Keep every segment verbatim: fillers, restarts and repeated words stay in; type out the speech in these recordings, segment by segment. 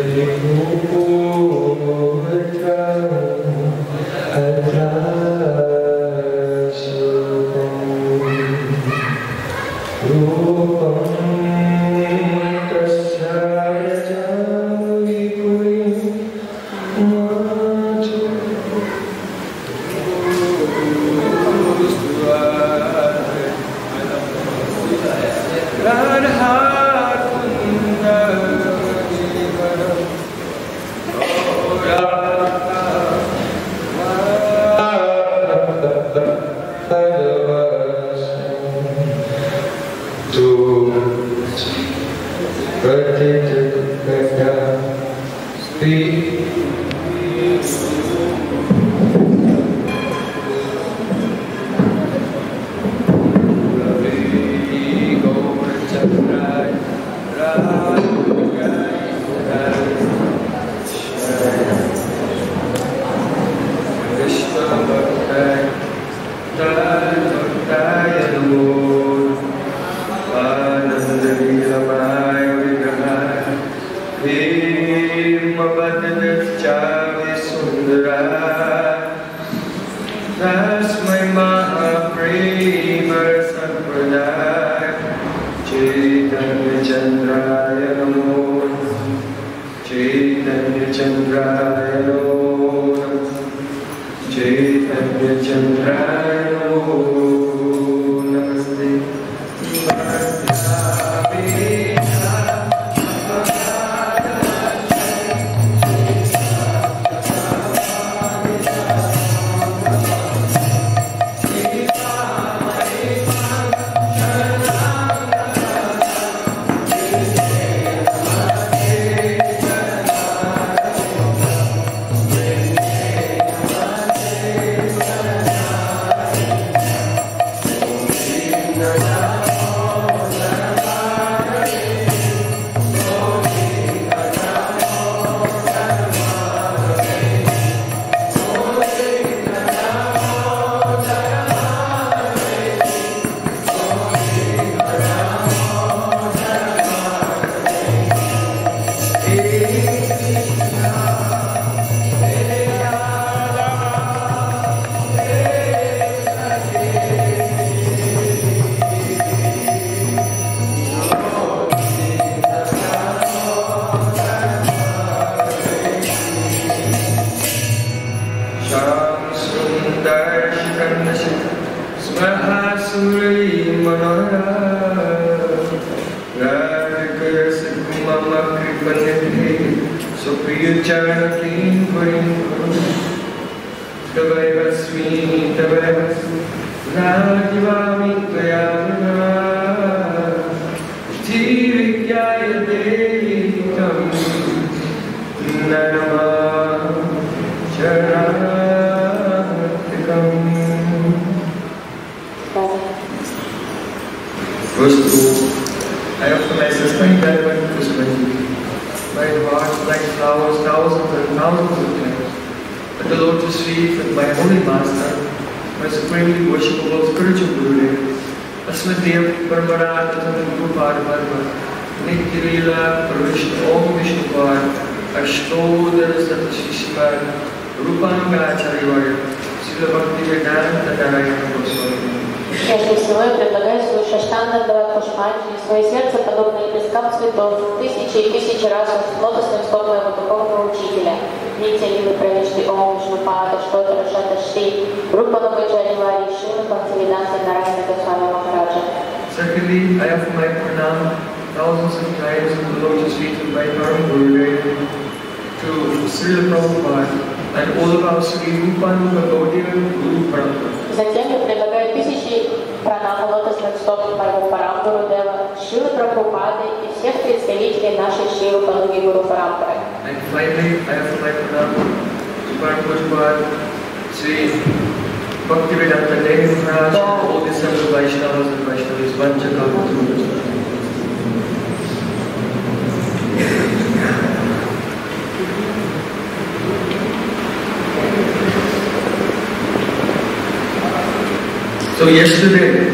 So yesterday,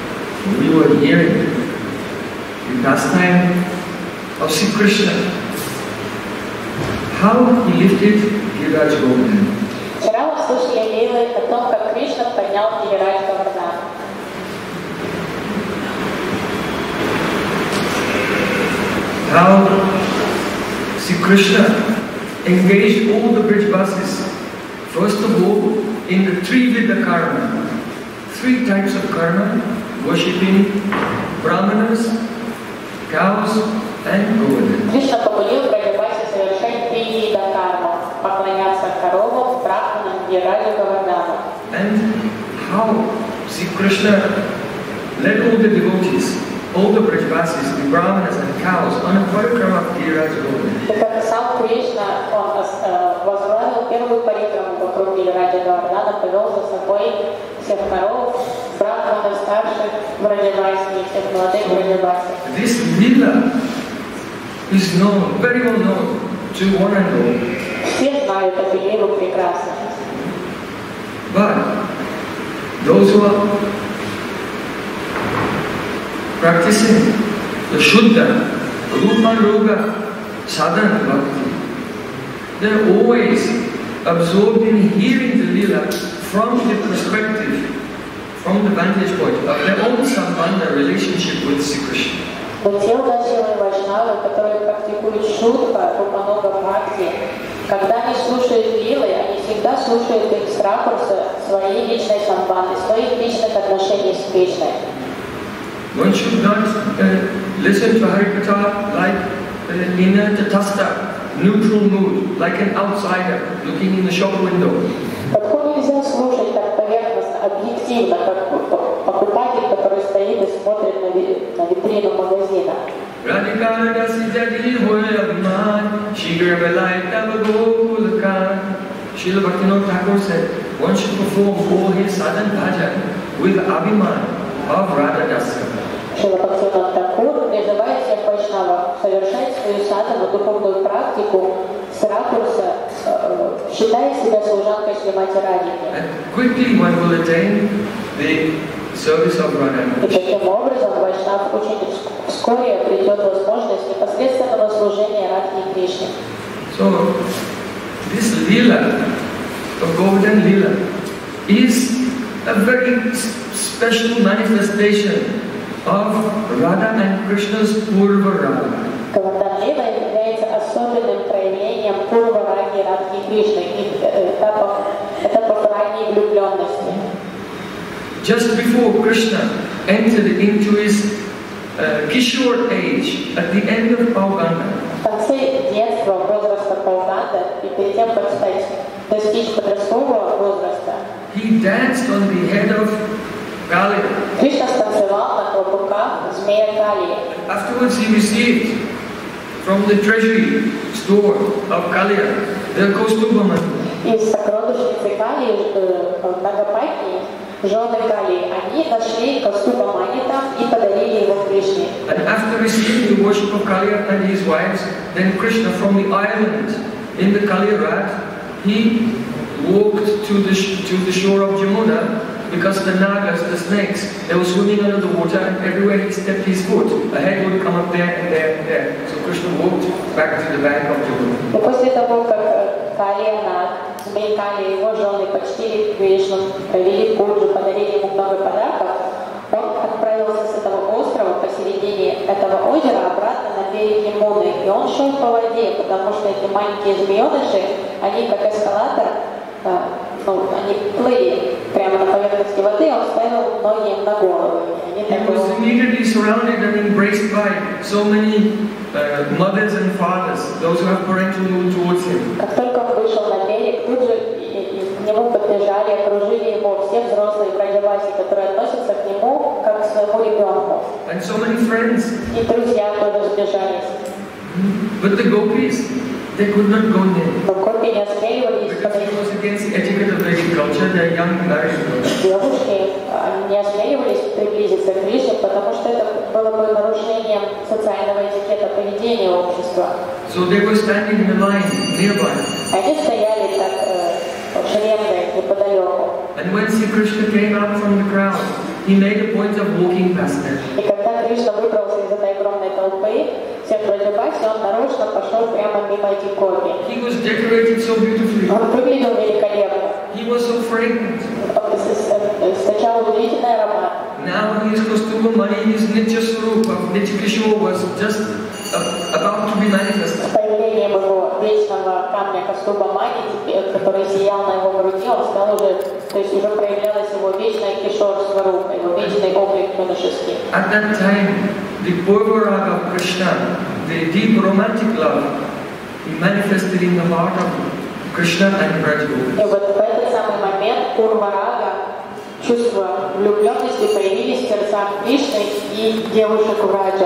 we were hearing the pastime of Sri Krishna. how he lifted Giriraj Govardhan. Вчера мы слышали лилы о том, как Кришна поднял Гирирадж Говардхан. How Sri Krishna engaged all the Brijvasis, first of all, in the Trivida karma, three types of karma, worshipping Brahmanas, cows, and Govardhan. Кришна побудил Браджаваси совершать три вида кармы: поклоняться коровам, брахманам, Гирираджу Говардхану. And how Sri Krishna led all the devotees, all the Brijvasis, the Brahmanas and cows, on a parikrama of Giriraj Govardhan. И как сам Кришна, он возглавил первую парикраму вокруг Гирираджа Говардхана, повел за собой всех коров, брахманов, старших Браджаваси, всех молодых Браджаваси. This lila is known, very well known to one and all. Все знают эту лилу прекрасно. But those who are practicing the Shuddha, Rupa Roga, Sadhana Bhakti, they're always absorbed in hearing the lila from the perspective, from the vantage point of their own sambandha relationship with Sri Krishna. Но те удачливые вайшнавы, которые практикуют шутха, рупанога бхакти, когда они слушают лилы, они всегда слушают их с ракурса своей личной самбанды, своих личных отношений с Кришной. One should not uh, listen to Harikatha like uh, in a tatastha, neutral mood, like an outsider looking in the shop window. Подход нельзя слушать так поверхностно, объективно, как покупатель, который стоит и смотрит на, ви на витрину магазина. Radhika dasi jadi hoye abhiman, shigra belai tab gokulakan. Srila Bhaktivinoda Thakur said, one should perform all his sadhan bhajan with abhiman of Radha Dasa. Шрила Бхактивинода Тхакур призывает всех вайшнавов совершать свою садхану, духовную практику с ракурса, э, считая себя служанкой Шримати Радхики. And quickly one will attain the service of Radha. И таким образом вайшнав очень вскоре придет возможность непосредственного служения Радхи и Кришне. So, this lila, the Govardhan lila, is a very special manifestation of Radha and Krishna's Purva Raga. Говардхан лила является особенным проявлением Пурва Раги Радхи и Кришны, их этапов, этапов ранней влюбленности. Just before Krishna entered into his uh, Kishore age, at the end of Pauganda, В конце детства, возраста Паuganda, и перед тем, как стать, достичь подросткового возраста, he danced on the head of Kali. Кришна станцевал на клобуках змея Кали. Afterwards he received from the treasury store of Kaliya the Kaustubha. Из сокровищницы Кали, Нагапати, жены Кали, они нашли Кастуба Мани там и подарили его Кришне. And after receiving the worship of Kaliya and his wives, then Krishna from the island in the Kaliya Rat, he walked to the, to the shore of Jamuna, because the nagas, the snakes, they were swimming under the water, and everywhere he stepped his foot, a head would come up there and there and there. So Krishna walked back to the bank of Jamuna. И после того, как Калия Наг, змей Кали и его жены почтили Кришну, провели пуджу, подарили ему много подарков, он отправился с этого острова посередине этого озера обратно на берег Ямуны. И он шел по воде, потому что эти маленькие змееныши, они как эскалатор, ну, они плыли прямо на поверхности воды, он ставил ноги им на голову. He was immediately surrounded and embraced by so many uh, mothers and fathers, those who have parental rule towards him. Как только он вышел на берег, тут же к нему подбежали, окружили его все взрослые браджаваси, которые относятся к нему как к своему ребенку. And so many friends. И друзья тоже сбежались. But the gopis, they could not go near. Но гопи не осмеливались подойти. Because it was against the etiquette of Vedic culture, they are young married girls. Девушки не осмеливались приблизиться к Кришне, потому что это было бы нарушением социального этикета поведения общества. So they were standing in a line nearby. Они стояли так шеренгой неподалеку. And when Sri Krishna came out from the crowd, he made a point of walking past them. И когда Кришна выбрался из этой огромной толпы, всех Браджабаси, он нарочно пошел прямо мимо этих гопи. He was decorated so beautifully. Он выглядел великолепно. He was so fragrant. Сначала удивительный аромат. Now his Kastubha Mani, his Nitya Swarupa of Nitya Kishore was just uh, about to be manifested. С появлением его вечного камня Кастуба Мани, который сиял на его груди, он стал уже, то есть уже проявлялась его вечная Кишор Сварупа, его вечный облик юношеский. At that time, the Purvaraga of Krishna, the deep romantic love, he manifested in the heart of Krishna and Brajagopis. И вот в этот самый момент Пурварага, чувства влюбленности появились в сердцах Кришны и девушек Враджа.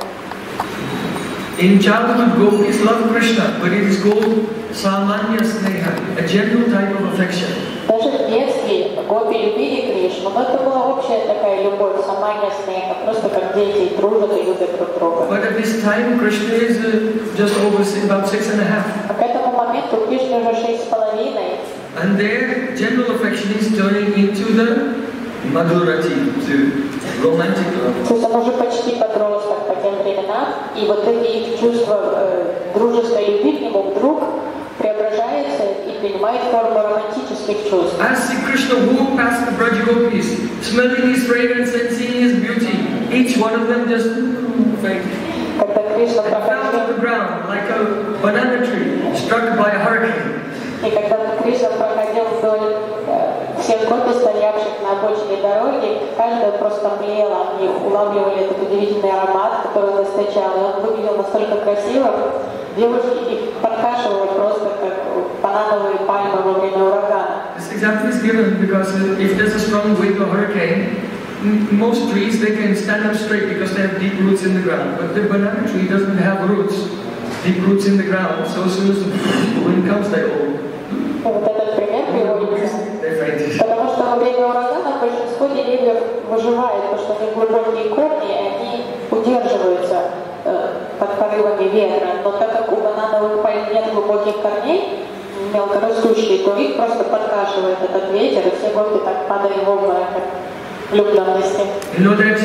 In childhood, gopis love Krishna, but it is called Samanya Sneha, a general type of affection. Даже в детстве гопи любили Кришну, но это была общая такая любовь, Самanya Снеха, просто как дети дружат и любят друг друга. But at this time, Krishna is uh, just over about six and a half. А к этому моменту Кришне уже шесть с половиной. And their general affection is turning into the Madhurati, the romantic love. То есть он уже почти подросток по тем временам, и вот эти их чувства э, дружеской любви к нему вдруг преображается и принимает форму романтических чувств. As Sri Krishna walked past the Brajagopis, smelling his fragrance and seeing his beauty, each one of them just fainted. Когда Кришна Fell to проходил, the ground like a banana tree struck by a hurricane. и когда Кришна проходил вдоль э, всех гопи, стоявших на обочине дороги, каждая просто млела, они улавливали этот удивительный аромат, который он источал, и он выглядел настолько красиво, девушки их подкашивали просто как банановые пальмы во время урагана. This example is given because if there's a strong wind or hurricane, most trees they can stand up straight because they have deep roots in the ground. But the banana tree doesn't have roots, deep roots in the ground. So as soon as the wind comes, they all. Вот этот пример приводится, потому что во время урагана большинство деревьев выживает, потому что у них глубокие корни, и они удерживаются э, под порывами ветра. Но так как у банановых пальм нет глубоких корней, мелкорастущие, то их просто подкашивает этот ветер, и все гопи так падают в обморок от влюбленности. You know that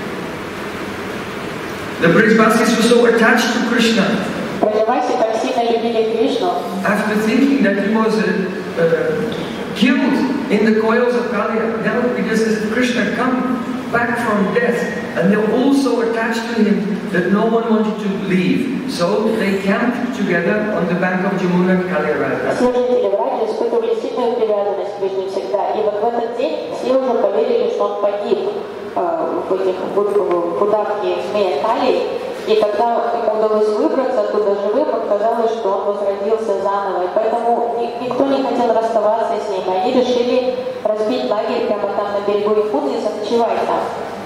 the Brajbasis were so attached to Krishna. Браджабаси так сильно любили Кришну. After thinking that he was uh, uh, killed in the coils of Kaliya, now because Krishna come back from death, and they're all so attached to him that no one wanted to leave. So they camped together on the bank of Jamuna and Kaliya. Служители Враджи испытывали сильную привязанность к Кришне всегда, и вот в этот день все уже поверили, что он погиб э, в этих в удавке змея Кали. И когда ему удалось выбраться оттуда живым, оказалось, что он возродился заново. И поэтому никто не хотел расставаться с ним. Они решили разбить лагерь прямо там на берегу Ямуны и заночевать там.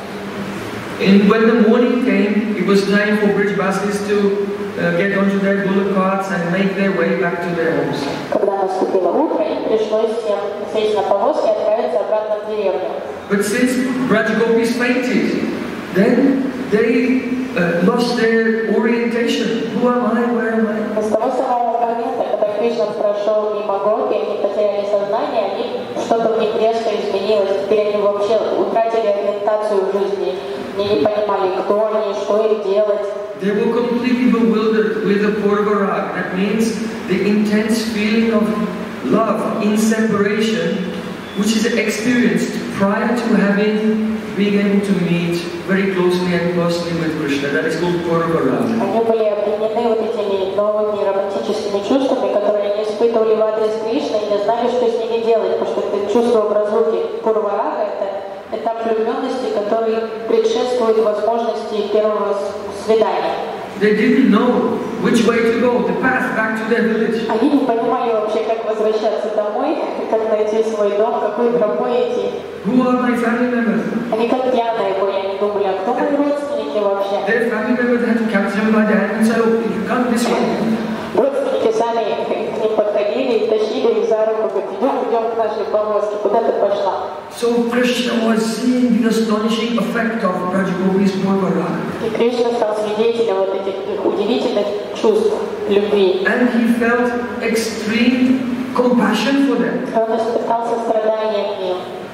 And when the morning came, it was time for Brajbasis to uh, get onto their bullock carts and make their way back to their homes. Когда наступило утро, им пришлось всем сесть на повозки и отправиться обратно в деревню. But since Brajagopis fainted, then they uh, lost their orientation. Who am I? Where am I? С того самого момента, когда Кришна прошел мимо гопи, они потеряли сознание, они что-то в них резко изменилось. Теперь они вообще утратили ориентацию в жизни. Они не понимали, кто они, что их делать. They were completely bewildered with the Purvarag. That means the intense feeling of love in separation, which is experienced prior to having being able to meet very closely and personally with Krishna. That is called Purvarag. Они были объединены вот этими новыми романтическими чувствами, которые они испытывали в адрес Кришны и не знали, что с ними делать, потому что это чувство в разлуке. Пурварага — это этап влюбленности, который предшествует возможности первого свидания. They didn't know which way to go, the path back to their village. Они не понимали вообще, как возвращаться домой, как найти свой дом, какой тропой идти. Who are my family members? Они как пьяные были, они думали, а кто мои родственники вообще? Their family members had to capture them by the hand and say, oh, you come this way. Родственники сами к ним подходили и тащили их за руку, говорят, идем, идем к нашей повозке, куда ты пошла? So Krishna was seeing the astonishing effect of Brajagopis Purvarag. И Кришна стал свидетелем вот этих удивительных чувств любви. And he felt extreme compassion for them. Он испытал сострадание к ним.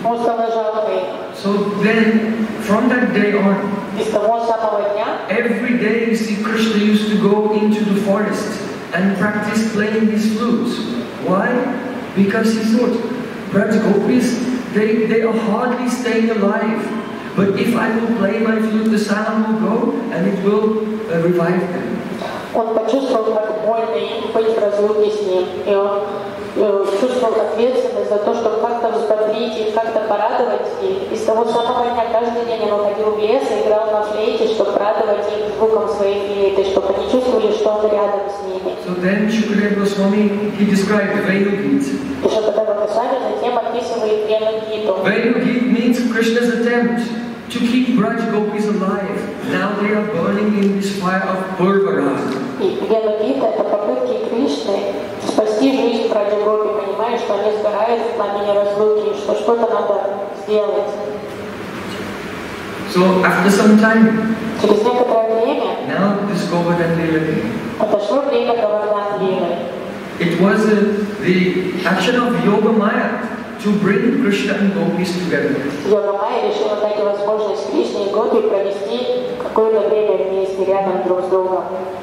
Он стал жалкой. So then, from that day on, И с того самого дня, every day you see Krishna used to go into the forest and practice playing his flutes. Why? Because he thought, Braj Gopis, they, they are hardly staying alive. But if I will play my flute, the sound will go and it will uh, revive them. он почувствовал, как больно им быть в разлуке с ним. И он э, чувствовал ответственность за то, чтобы как-то взбодрить их, как-то порадовать их. И с того самого дня каждый день он выходил в лес и играл на флейте, чтобы радовать их звуком своей флейты, чтобы они чувствовали, что он рядом с ними. So then Shukadeva Goswami, he described Venugit. И Шукадева Госвами затем описывает Венугиту. Venugit means Krishna's attempt to keep Braj Gopis alive. Now they are burning in this fire of Purvarag. И Венугита — это попытки Кришны спасти жизнь Браджа Гопи, понимая, что они сгорают в пламени разлуки, что что-то надо сделать. So after some time, Через некоторое время now this Govardhan Lila came. отошло время Говардан Лилы. It was uh, the action of Yoga Maya to bring Krishna and Gopis together. Йога Майя решила дать возможность Кришне и Гопи провести какое-то время вместе, рядом друг с другом.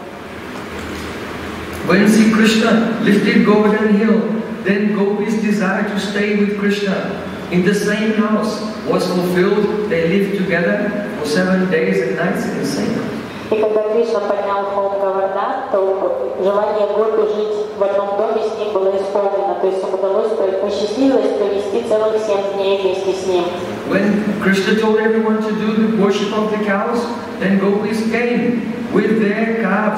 When Sri Krishna lifted Govardhan hill, then Gopis' desire to stay with Krishna in the same house was fulfilled. They lived together for seven days and nights in the same house. И когда Кришна поднял холм Говардан, то желание Гопи жить в одном доме с ним было исполнено. То есть им удалось, посчастливилось провести целых семь дней вместе с ним. When Krishna told everyone to do the worship of the cows, then Gopis came with their calves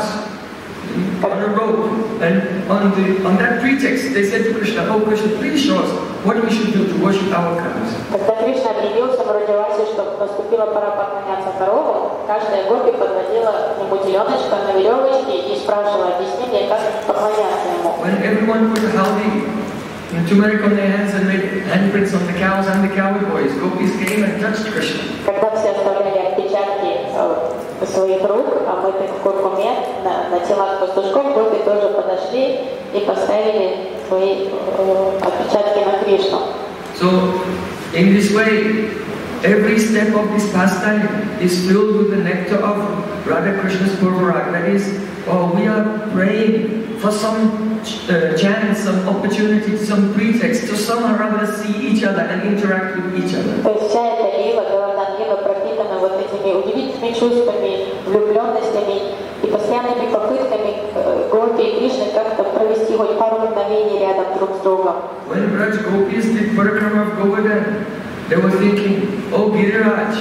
on a rope, and on the on that pretext they said to Krishna, "Oh Krishna, please show us what we should do to worship our cows." Когда Кришна объявился в Радивасе, что наступила пора поклоняться коровам, каждая Гопи подводила к нему теленочка на веревочке и спрашивала: объясни мне, как поклоняться ему. When everyone put haldi and turmeric on their hands and made handprints on the cows and the cowboys, Gopis came and touched Krishna. Когда все оставляли отпечатки своих рук, омытых в куркуме, на, на телах пастушков, Гопи тоже подошли и поставили свои э, отпечатки на Кришну. So, in this way, every step of this pastime is filled with the nectar of Radha Krishna's Purvarag. That is, oh, we are praying for some uh, chance, some opportunity, some pretext to somehow or other see each other and interact with each other. То есть вся эта лила, Говардан Лила, пропитана вот этими удивительными чувствами, влюбленностями и постоянными попытками Гопи и Кришны как-то провести хоть пару мгновений рядом друг с другом. When Braj Gopis did Parikrama of Govardhan, they were thinking, oh Giriraj,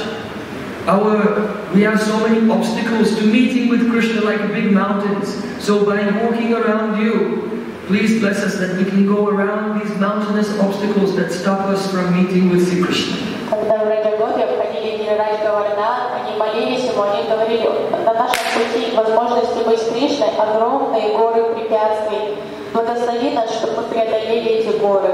our, we have so many obstacles to meeting with Krishna like big mountains. So by walking around you, please bless us that we can go around these mountainous obstacles that stop us from meeting with Sri Krishna. Когда в Радиагопе обходили Гирирадж Говардан, они молились ему, они говорили: на нашем пути возможности быть с Кришной огромные горы препятствий. Благослови нас, чтобы мы преодолели эти горы.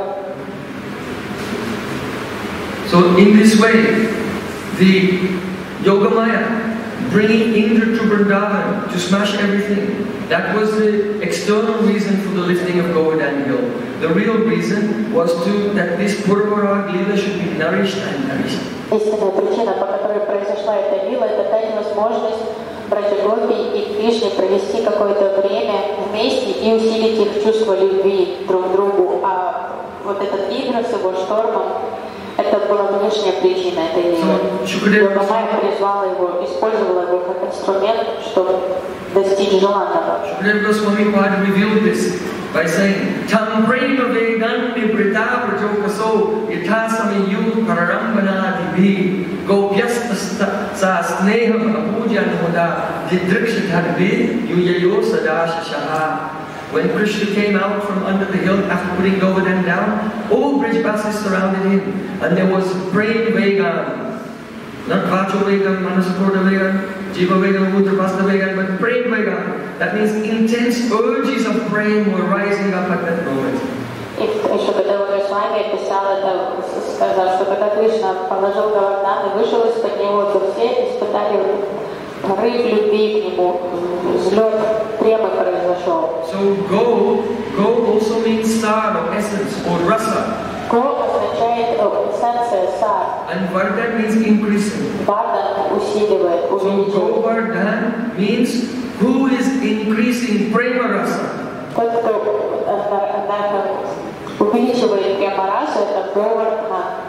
So in this way, the Yogamaya bringing Indra to Vrindavan to smash everything, that was the external reason for the lifting of Govardhan hill. The real reason was to that this Purvarag Leela should be nourished and nourished. Истинная причина, по которой произошла эта лила, это дать возможность братья Гопи и Кришне провести какое-то время вместе и усилить их чувство любви друг к другу. А вот этот Индра с его штормом, это была внешняя причина этой лилы. Йога Майя призвала его, использовала его как инструмент, чтобы достичь желанного. Shukadeva Goswami Pad revealed this by saying, Tam prema vegandi prita prajokaso yathasami yu pararambana divi gopyasta sa sneham apujan hoda didrikshitadvi yuyayo sadashashaha. When Krishna came out from under the hill after putting Govardhan down, all Brijbasis surrounded him, and there was praying Vegan, not Vacho Vegan, Manasapurta Vegan, Jiva Vegan, Mudrapasta Vegan, but praying Vegan. That means intense urges of praying were rising up at that moment. И Шукадева Госвами писал это, сказал, что когда Кришна положил Говардан и вышел из-под него, то все испытали порыв любви к нему, взлет премы произошел. So go, go also means star or essence or rasa. Го означает означает эссенция сар. And Vardhan means increasing. Вардан усиливает, So увеличивает. Govardhan means who is increasing prema rasa. Тот, кто э, на- на- увеличивает према-расу, это Govardhan.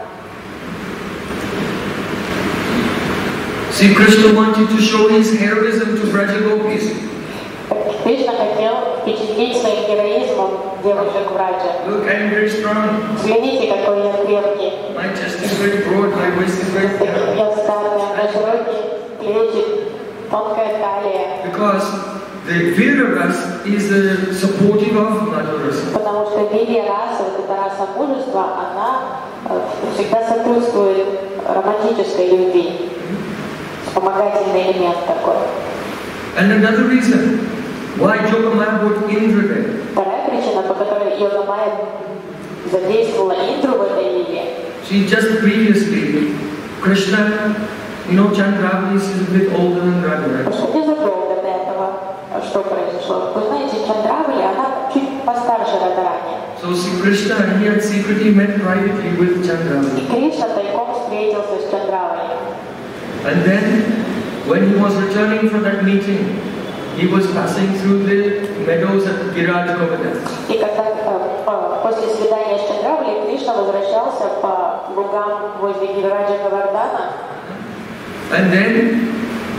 See, Krishna wanted to show his heroism to Braja Gopis. Кришна хотел впечатлить своим героизмом девушек Враджа. Look, I am very strong. Взгляните, какой я крепкий. My chest is very broad, my waist is very thin. Я статная, у меня широкие плечи, тонкая талия. Because the Vira Ras is uh, supportive of Madhurasa. Потому что вирья раса, вот эта раса мужества, она э, всегда сопутствует романтической любви. Вспомогательный элемент такой. And another reason why Yogamaya brought Indra there. Вторая причина, по которой Йогамая задействовала Индру в этой лиле. See, just previously, Krishna, you know, Chandravali is a bit older than Radharani. Потому что незадолго до этого, что произошло? Вы знаете, Чандравали, она чуть постарше Радарани. So see, Krishna, he had secretly met privately with И Chandravali. Кришна тайком встретился с Чандравали. And then, when he was returning from that meeting, he was passing through the meadows at Giraj Govardhan. И когда э, э, после свидания с Чандравали Кришна возвращался по лугам возле Гираджа Говардана, And then,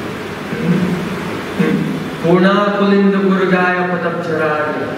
Purna Pulinda Puragaya Patapcharaya.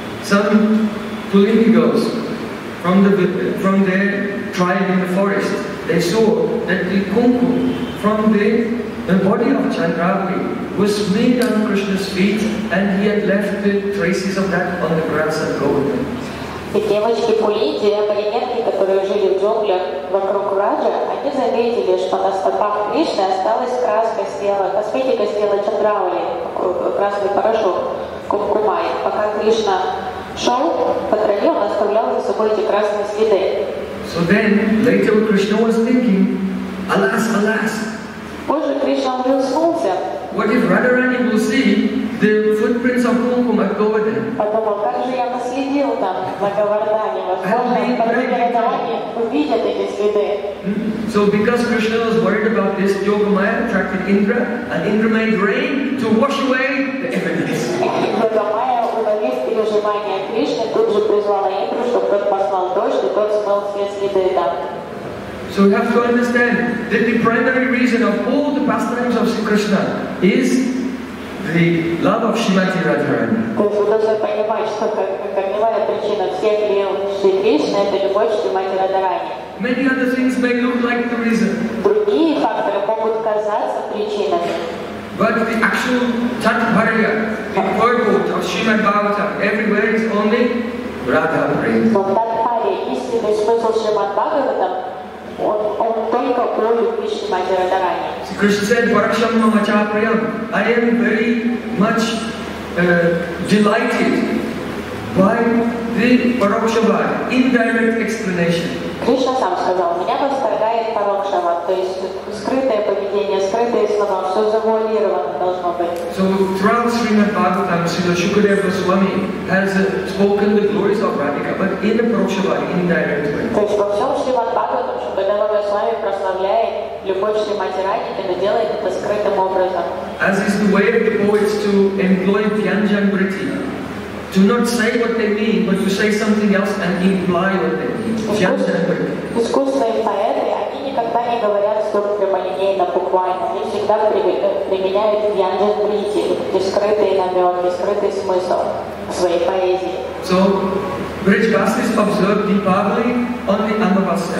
Some Pulindigos from the from their tribe in the forest, they saw that the kumkum from the, the body of Chandravali was smeared on Krishna's feet, and he had left the traces of that on the grass at Govardhan. и девочки Пулинди, аборигенки, которые жили в джунглях вокруг Раджа, они заметили, что на стопах Кришны осталась краска с тела, косметика с тела Чандравали, красный порошок, кумкумай. Пока Кришна шел по траве, он оставлял за собой эти красные следы. So then, later Krishna was thinking, alas, alas, Позже Кришна ужаснулся, what if Radharani will see the footprints of kumkum at Govardhan? подумал, как же я наследил там на Говардане, возможно, подруги Радарани увидят эти следы. So because Krishna was worried about this, Yogamaya attracted Indra, and Indra made rain to wash away the evidence. Йогамая, уловив переживания Кришны, тут же призвала Индру, чтобы тот послал дождь, и тот смыл все следы там. So you have to understand that the primary reason of all the pastimes of Sri Krishna is the love of Srimati Radharani. То есть вы должны понимать, что корневая причина всех лил Шри Кришны — это любовь Шримати Радарани. Many other things may look like the reason, Другие факторы могут казаться причинами. but the actual Tatparya, the purport of Srimad Bhagavatam, everywhere is only Radha Prem. Но Татпария, истинный смысл Шримад Бхагаватам, он, он только о любви Шримати Радарани. Krishna said, Paraksham Mamacha Priyam. I am very much uh, delighted by the Parakshavada, indirect explanation. Кришна сам сказал, меня восторгает парокшава, то есть скрытое поведение, скрытые слова, все завуалировано должно быть. So throughout Srimad Bhagavatam, Srila Shukadeva Goswami has uh, spoken the glories of Radhika, but in a Parakshavada, indirect way. То есть во всем Шримад Бхагаватам Шукадева Госвами прославляет любовь Шримати Радхики, но делает это скрытым образом. As is the way of the poets to employ Vyanjan Vritti, to not say what they mean, but to say something else and imply what they mean. Vyanjan Vritti. Искусные поэты, они никогда не говорят все прямолинейно, буквально. Они всегда применяют Вьянджан Брити, эти скрытые намеки, скрытый смысл в своей поэзии. So, Brijvasis observed Deepavali on the Amavasya.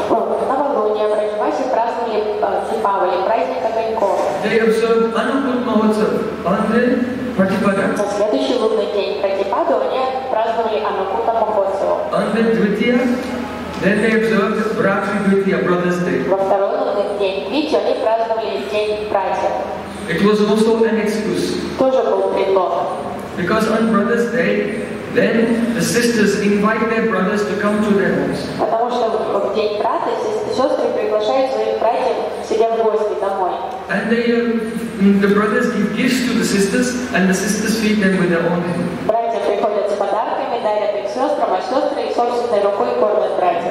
В новолуние в Бриджвасе праздновали Дипавали, праздник огоньков. They observed Anuput Mahotsav on the Pratipada. На следующий лунный день Пратипаду они праздновали Анукута Махотсаву. On the Dvitiya, then they observed Bratri Dvitiya, Brothers' Day. Во второй лунный день Двити они праздновали День братьев. It was also an excuse. Тоже был предлог. Because on Brothers' Day, then the sisters invite their brothers to come to their homes. Потому что в день брата сестры приглашают своих братьев к себе в гости домой. And they, uh, the brothers give gifts to the sisters, and the sisters feed them with their own hands. Братья приходят с подарками, дарят их сестрам, а сестры их собственной рукой кормят братьев.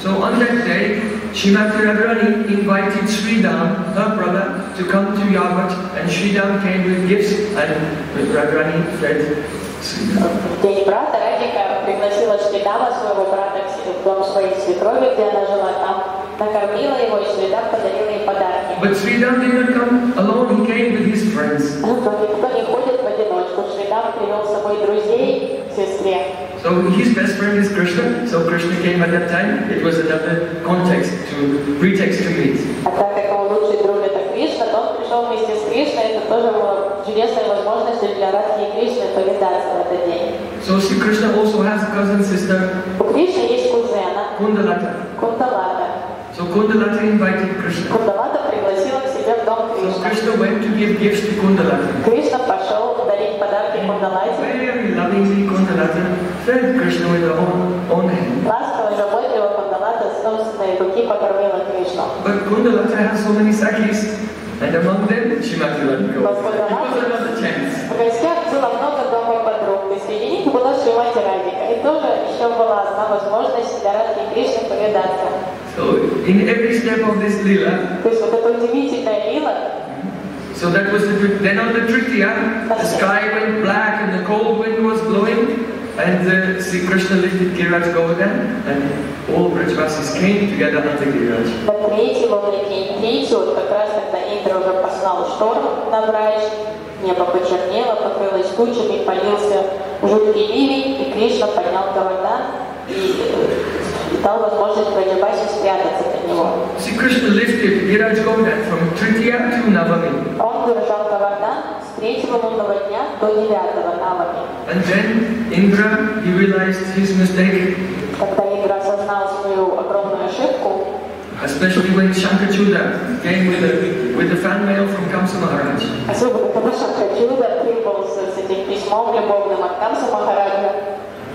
So on that day, Srimati Radharani invited Sridham, her brother, to come to Yavat, and Sridham came with gifts, and Radharani fed Sridham. В день брата Радика пригласила Шридама, своего брата, в дом своей свекрови, где она жила там, накормила его, и Шридам подарил ей подарки. But Sridham did not come alone, he came with his friends. Но никто не ходит в одиночку. Шридам привел с собой друзей, сестре. So his best friend is Krishna, so Krishna came at that time. It was another context to, pretext to meet. А так как его лучший друг это Кришна, то он пришел вместе с Кришной, это тоже была чудесной возможностью для Радхи и Кришны повидаться в этот день. So Sri Krishna also has a cousin sister, У Кришны есть кузена, Kundalata. Kundalata. So Kundalata invited Krishna. Kundalata пригласила к себе в дом So Кришны. Krishna went to give gifts to Kundalata. Кришна пошел дарить подарки Кундалате. Very lovingly Kundalata fed Krishna with her own, own hand. Ласково и заботливо Кундалата с собственной руки покормила Кришну. But Kundalata has so many sakis, and among them Srimati Radhika. It was another chance. В гостях было много дома подруг, и среди них была Шримати Радика. И тоже еще была одна возможность для Радхи и Кришны повидаться. So in every step of this lila, То есть вот эта удивительная лила. so that was the, then on the Tritiya, the sky went black and the cold wind was blowing, and uh, Sri Krishna lifted Giriraj Govardhan, and all Brajvasis came together under Giriraj. На третий лунный третий, вот как раз когда Индра уже послал шторм на Брадж, небо почернело, покрылось тучами, полился жуткий ливень, и Кришна поднял Govardhan и дал возможность Браджаваси спрятаться от него. Sri Krishna lifted Giriraj Govardhan from Tritiya to Navami. Он держал Govardhan с третьего лунного дня до девятого Навами. And then Indra, he realized his mistake, Когда Индра осознал свою огромную ошибку, especially when Shankachuda came with the, with the fan mail from Kamsa Maharaj. особенно когда Шанкачуда прибыл с этим письмом любовным от Камса Махараджа.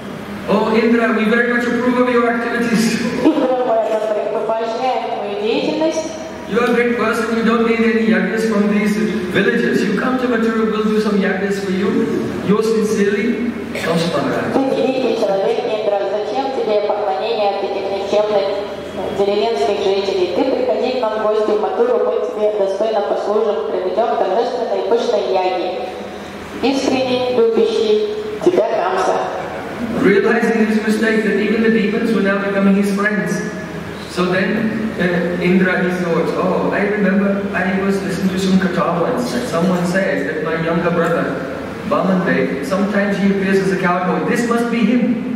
Oh Indra, we very much approve of your activities. Индра, мы поощряем твою деятельность. You are a great person, you don't need any yagnas from these villages. You come to Mathura, we'll do some yagnas for you. Yours sincerely, Kamsa Maharaj. Ты великий человек, Индра, зачем тебе поклонение от этих никчемных деревенских жителей? Ты приходи к нам в гости в Матуру, мы тебе достойно послужим, приведем к торжественной пышной яги. Искренне любящий тебя Камса. Realizing his mistake, that even the demons were now becoming his friends. So then uh, Indra, he thought, oh, I remember I was listening to some katha once, and someone says that my younger brother, Vamandev, sometimes he appears as a cowboy. This must be him.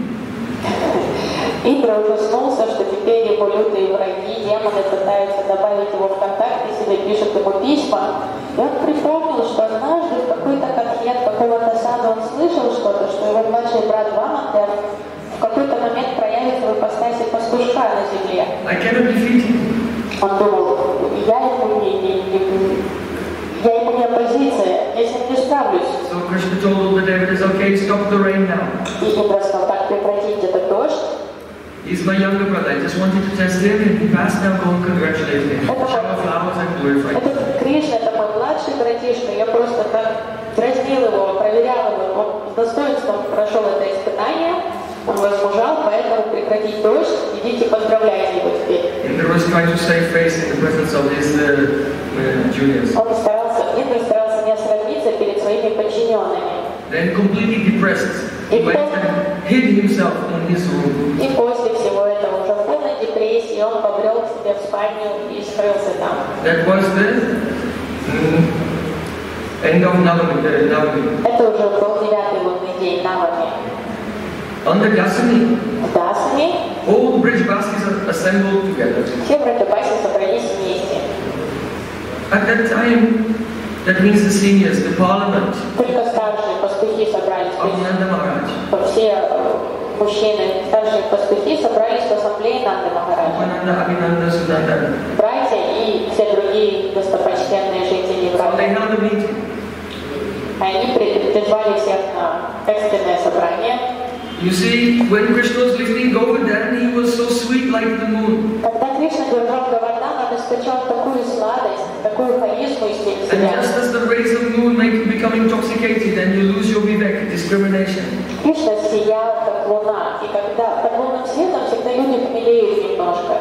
Индра ужаснулся, что теперь его лютые враги, демоны, пытаются добавить его в контакт и себе пишут ему письма. И он припомнил, что однажды в какой-то конфликт какого-то сада он слышал что-то, что его младший брат Вамандер в какой-то момент проявится в ипостаси пастушка на земле. I cannot defeat him. Он думал, я ему не, не, не, я ему не оппозиция, я с ним не справлюсь. So Krishna told all the devotees, okay, stop the rain now. И Индра сказал, так, прекратить этот дождь. He's my younger brother. I just wanted to test him, and he passed now. Go and congratulate him. Shower flowers and glorify him. Это Кришна, это мой младший братишка, я просто так дразнил его, проверял его, он с достоинством прошел это испытание, он возмужал, поэтому прекратить дождь, идите поздравляйте его теперь. Indra was trying to save face in the presence of his uh, uh, juniors. Он старался, Индра старался не осрамиться перед своими подчиненными. Then completely depressed, he went and hid himself in his room. И после всего этого уже в полной депрессии он побрел к себе в спальню и скрылся там. That was the mm, end of Navami. Uh, Navami. Это уже был девятый лунный день Навами. On the Dasani, В Дасами all Brijvasis are assembled together. все братья собрались вместе. At that time, that means the seniors, the parliament Только старшие пастухи собрались. of Nanda Maharaj. Все мужчины, старшие пастухи собрались в ассамблее Нанды Махараджа. Upananda, Abhinanda, Sudanda. Братья и все другие достопочтенные жители So they Браги. held a meeting. Они призвали всех на экстренное собрание. You see, when Krishna was lifting Govardhan, he was so sweet like the moon. Когда Кришна держал Govardhan, он источал такую сладость, такую харизму из And себя. just as the rays of moon make you become intoxicated and you lose your vivek, discrimination. Кришна сиял, как луна, и когда под лунным светом всегда люди хмелеют немножко.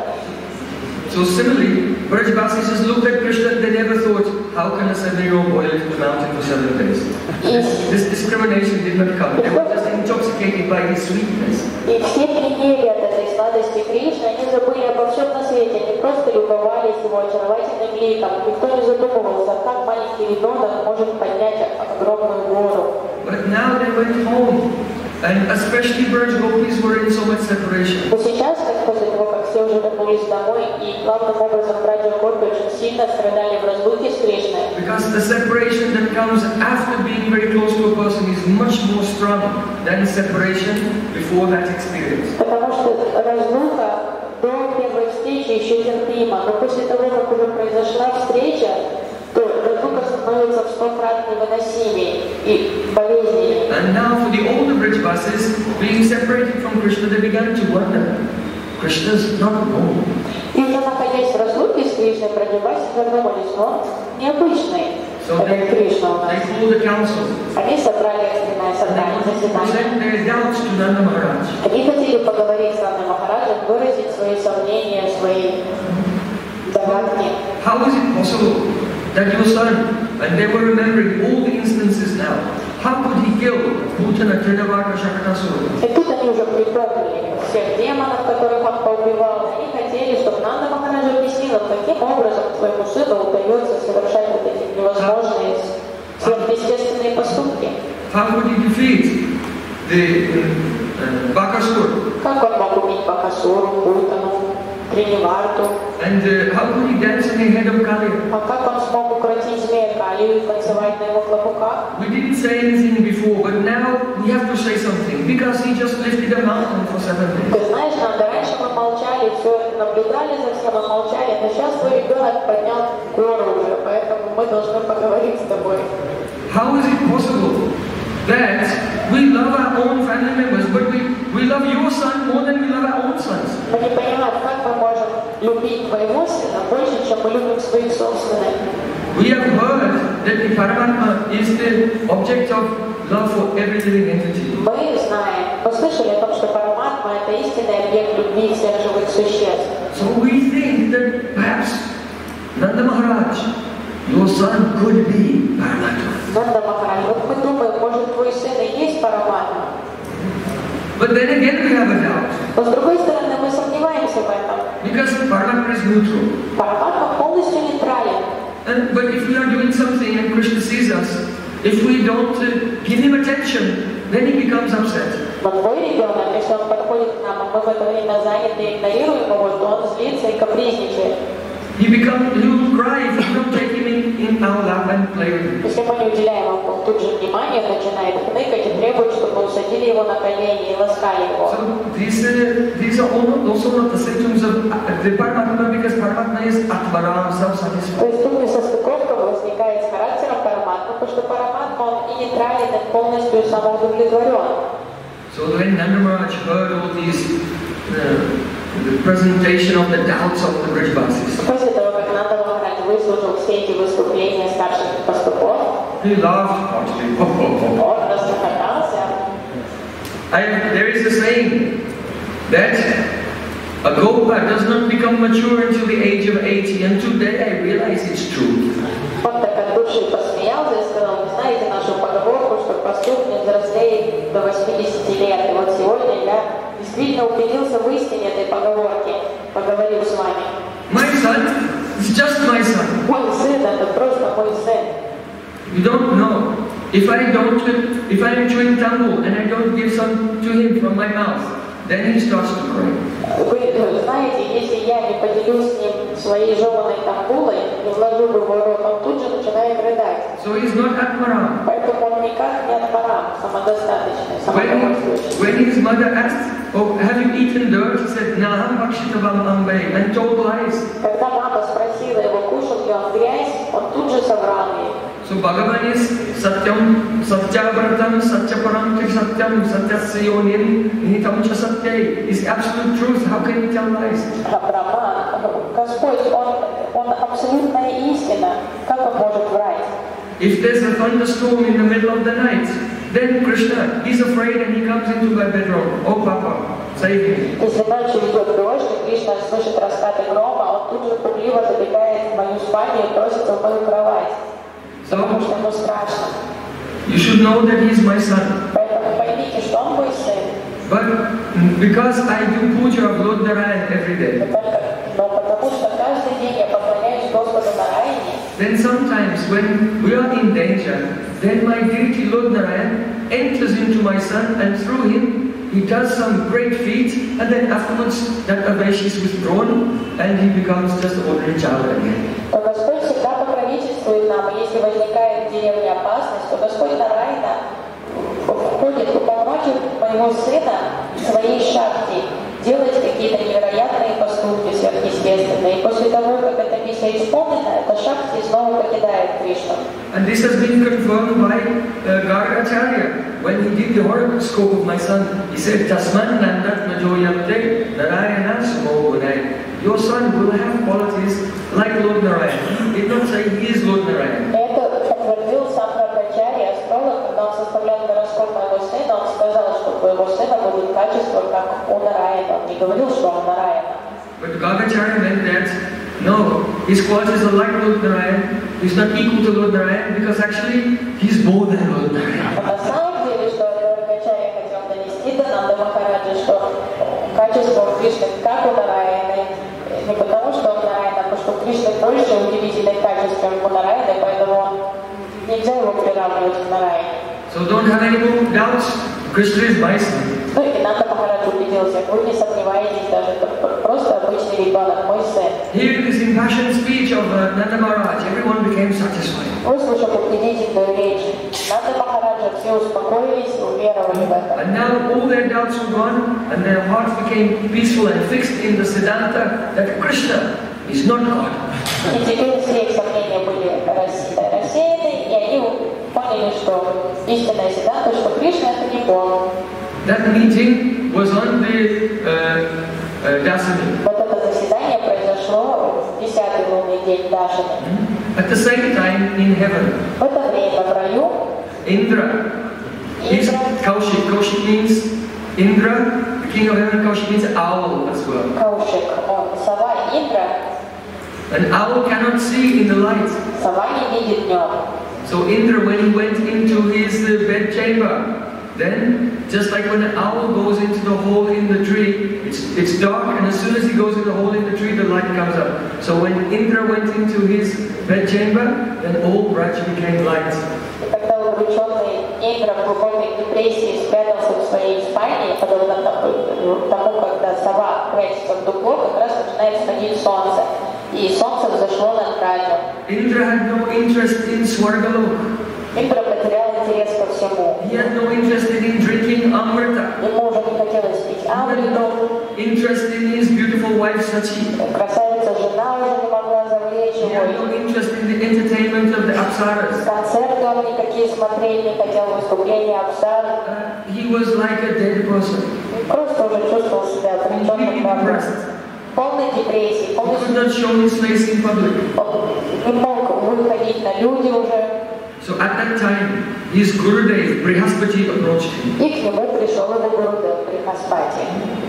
So similarly, Brajbasis just looked at Krishna and they never thought, how can a seven-year-old boy live in the mountain for seven days? This discrimination did not come. They were just intoxicated by his sweetness. И все приняли от этой сладости Кришны, они забыли обо всем на свете, они просто любовались его очаровательным ликом. Никто не задумывался, как маленький ребенок может поднять огромную гору. But now they went home, and especially Braj Gopis were in so much separation. Но сейчас, как после того, как все уже вернулись домой, и главным образом братья Гопи очень сильно страдали в разлуке с Кришной. Because the separation that comes after being very close to a person is much more strong than separation before that experience. Потому что разлука до первой встречи еще терпима, но после того, как уже произошла встреча, то разлука становится в сто крат невыносимее и болезненнее. And now for the older Brajbasis, being separated from Krishna, they began to wonder, Krishna's not normal. И уже находясь в разлуке с Кришной, Браджабаси задумались, но он необычный. So they, Это Кришна у нас. they called the council. Они собрали экстренное собрание, They заседание. present their doubts to Nanda Maharaj. Они хотели поговорить с Нандой Махараджем, выразить свои сомнения, свои догадки. How is it possible that your son, and they were remembering all the instances now, how could he kill Bhutana, Trinavaka, Shakatasura? И тут они уже припомнили всех демонов, которых он поубивал. Они хотели, чтобы Нанда Махараджа объяснила, каким образом твоему сыну удается совершать вот эти невозможные, сверхъестественные поступки. How could he defeat the uh, Bakasur? Как он мог убить Бахасуру, Бхутану, Триниварту? And uh, how could he dance in the head of Kali? А как он смог укротить змея Калию и танцевать на его клобуках? We didn't say anything before, but now we have to say something because he just lifted a mountain for seven days. Ты знаешь, Нанда, раньше мы молчали, все это наблюдали за всем и молчали, но сейчас твой ребенок поднял гору уже, поэтому мы должны поговорить с тобой. How is it possible that we love our own family members, but we, we love your son more than we love our own sons? Мы не понимаем, как мы можем любить твоего сына больше, чем мы любим своих собственных. We have heard that the Paramatma is the object of love for every living entity. Мы знаем, мы слышали о том, что Параматма — это истинный объект любви всех живых существ. So we think that perhaps Nanda Maharaj, your son, could be Paramatma. Нанда Махарадж, вот мы думаем, может, твой сын и есть Параматма. But then again we have a doubt. Но с другой стороны, мы сомневаемся в этом. Because Paramatma is neutral. Параматма полностью нейтрален. And, but if we are doing something and Krishna sees us, if we don't uh, give him attention, then he becomes upset. Но твой ребенок, если он подходит к нам, а мы в это время заняты, игнорируем его, то он злится и капризничает. He becomes, he will cry if we don't take him in, in our lap and play with him. Если мы не уделяем ему тут же внимания, начинает хныкать и требует, чтобы усадили его на колени и ласкали его. So these, uh, these are all, also not the symptoms of uh, the Paramatma, because Paramatma is Atmaram, То self-satisfied. есть тут несостыковка возникает с характером Параматмы, потому что Параматма он и нейтрален, и полностью самоудовлетворен. So when Nanda Maharaj heard all these, uh, the presentation of the doubts of the Brajbasis, После того, как Нанда Махарадж выслушал все эти выступления старших пастухов, he laughed heartily. Oh, oh, oh. он расхохотался. I, there is a saying that a Gopa does not become mature until the age of eighty, and today I realize it's true. Он так от души посмеялся и сказал, вы знаете нашу поговорку, что пастух не взрослеет до восьмидесяти лет. И вот сегодня я действительно убедился в истине этой поговорки, поговорил с вами. My son is just my son. Мой сын, это просто мой сын. You don't know. If I don't, if I am chewing tambour and I don't give some to him from my mouth, then he starts to cry. Вы знаете, если я не поделюсь с ним своей жеванной тамбулой, не вложу в его рот, он тут же начинает рыдать. So he's not Atmaram. Поэтому он никак не Атмарам, самодостаточный, самодовольствующий. When, when his mother asked, oh, have you eaten dirt? He said, Naham Bhakshitavam Ambe, and told lies. Когда мама спросила его, кушал ли он грязь, он тут же соврал ей. So Bhagavan is Satyam, Satyabratam, Satyaparam, Satyam, Satyasyonim, Nitam cha Satyai. Is absolute truth. How can he tell lies? Брахман, Господь, он, он абсолютная истина. Как он может врать? If there's a thunderstorm in the middle of the night, then Krishna, he's afraid and he comes into my bedroom. Oh Papa, save me. Если ночью идет дождь, и Кришна слышит раскаты грома, он тут же пугливо забегает в мою спальню и просится в мою кровать, потому что ему страшно. You should know that he is my son. Поэтому поймите, что он мой сын. But because I do puja of Lord Narayan every day, Но потому что каждый день я поклоняюсь Господу Нараяне, then sometimes when we are in danger, then my deity Lord Narayan enters into my son, and through him he does some great feats, and then afterwards that Avesh is withdrawn and he becomes just an ordinary child again. то Господь всегда покровительствует нам, и если возникает в деревне опасность, то Господь Нараяна входит, уполномочит моего сына своей шакти делать какие-то невероятные поступки сверхъестественные. И после того, как эта миссия исполнена, эта шакти снова покидает Кришну. And this has been confirmed by uh, Gargacharya. When he did the horoscope of my son, he said, Tasman Nandat Najoyamte Narayana Sumo Gunai. Your son will have qualities like Lord Narayan. He did not say he is Lord Narayan. Это подтвердил сам Гаргачарья, астролог, когда он составлял гороскоп моего сына, он сказал, что у твоего сына будут качества, как у Нараяна. Он не говорил, что он Нараяна. But Gargacharya meant that, no, his qualities are like Lord Narayan. He's not equal to Lord Narayan because actually he's more than Lord Narayan. На самом деле, что Гаргачарья хотел донести до Нанды Махараджи, что качество у Кришны как у Нараяна, не потому что он Нараяна, а потому что у Кришны больше удивительных качеств, чем у Нараяна, поэтому нельзя его приравнивать к Нараяне. So don't have any more doubts. Krishna is my son. Ну и Нанда Махарадж убедился, вы не сомневаетесь, даже просто обычный ребенок, мой сын. Hearing this impassioned speech of uh, Nanda Maharaj, everyone became satisfied. Выслушав убедительную речь Нанда Махараджа, все успокоились и уверовали в это. And now all their doubts were gone, and their hearts became peaceful and fixed in the Siddhanta that Krishna is not God. И теперь все их сомнения были рассеяны, и они поняли, что истинная Сиддханта, что Кришна это не Бог. That meeting was on the uh, uh, Dasami. Вот это заседание произошло в десятый лунный день Дашами. At the same time, in heaven, В это время в раю Indra, he's Indra, Kaushik. Kaushik means Indra, the king of heaven. Kaushik means owl as well. Каушик, он сова Индра, An owl cannot see in the light. сова не видит днем. So Indra, when he went into his uh, bed chamber, then just like when an owl goes into the hole in the tree, it's, it's dark, and as soon as he goes in the hole in the tree, the light comes up. So when Indra went into his bed chamber, then all Braj became light. И когда увлеченный Индра в глубокой депрессии спрятался в своей спальне, подобно тому, когда сова прячется в дупло, как раз начинает сходить солнце. И солнце взошло над Браджем. Indra had no interest in Swargalok. Индра потерял интерес ко всему. He had no interest in drinking Amrita. Ему уже не хотелось пить He had Амриту. no interest in his beautiful wife Sachi. Красавица жена уже не могла завлечь He had его. no interest in the entertainment of the Apsaras. Концерты он никакие смотреть не хотел, выступления Апсары. Uh, he was like a dead person. Просто уже чувствовал себя обреченным Completely к Богу. depressed. Полной депрессии, He could полностью not show his face in public. он не мог выходить на люди уже. So at that time, his Gurudev, Brihaspati, approached him. И к нему пришел его Гурудев Брихаспати.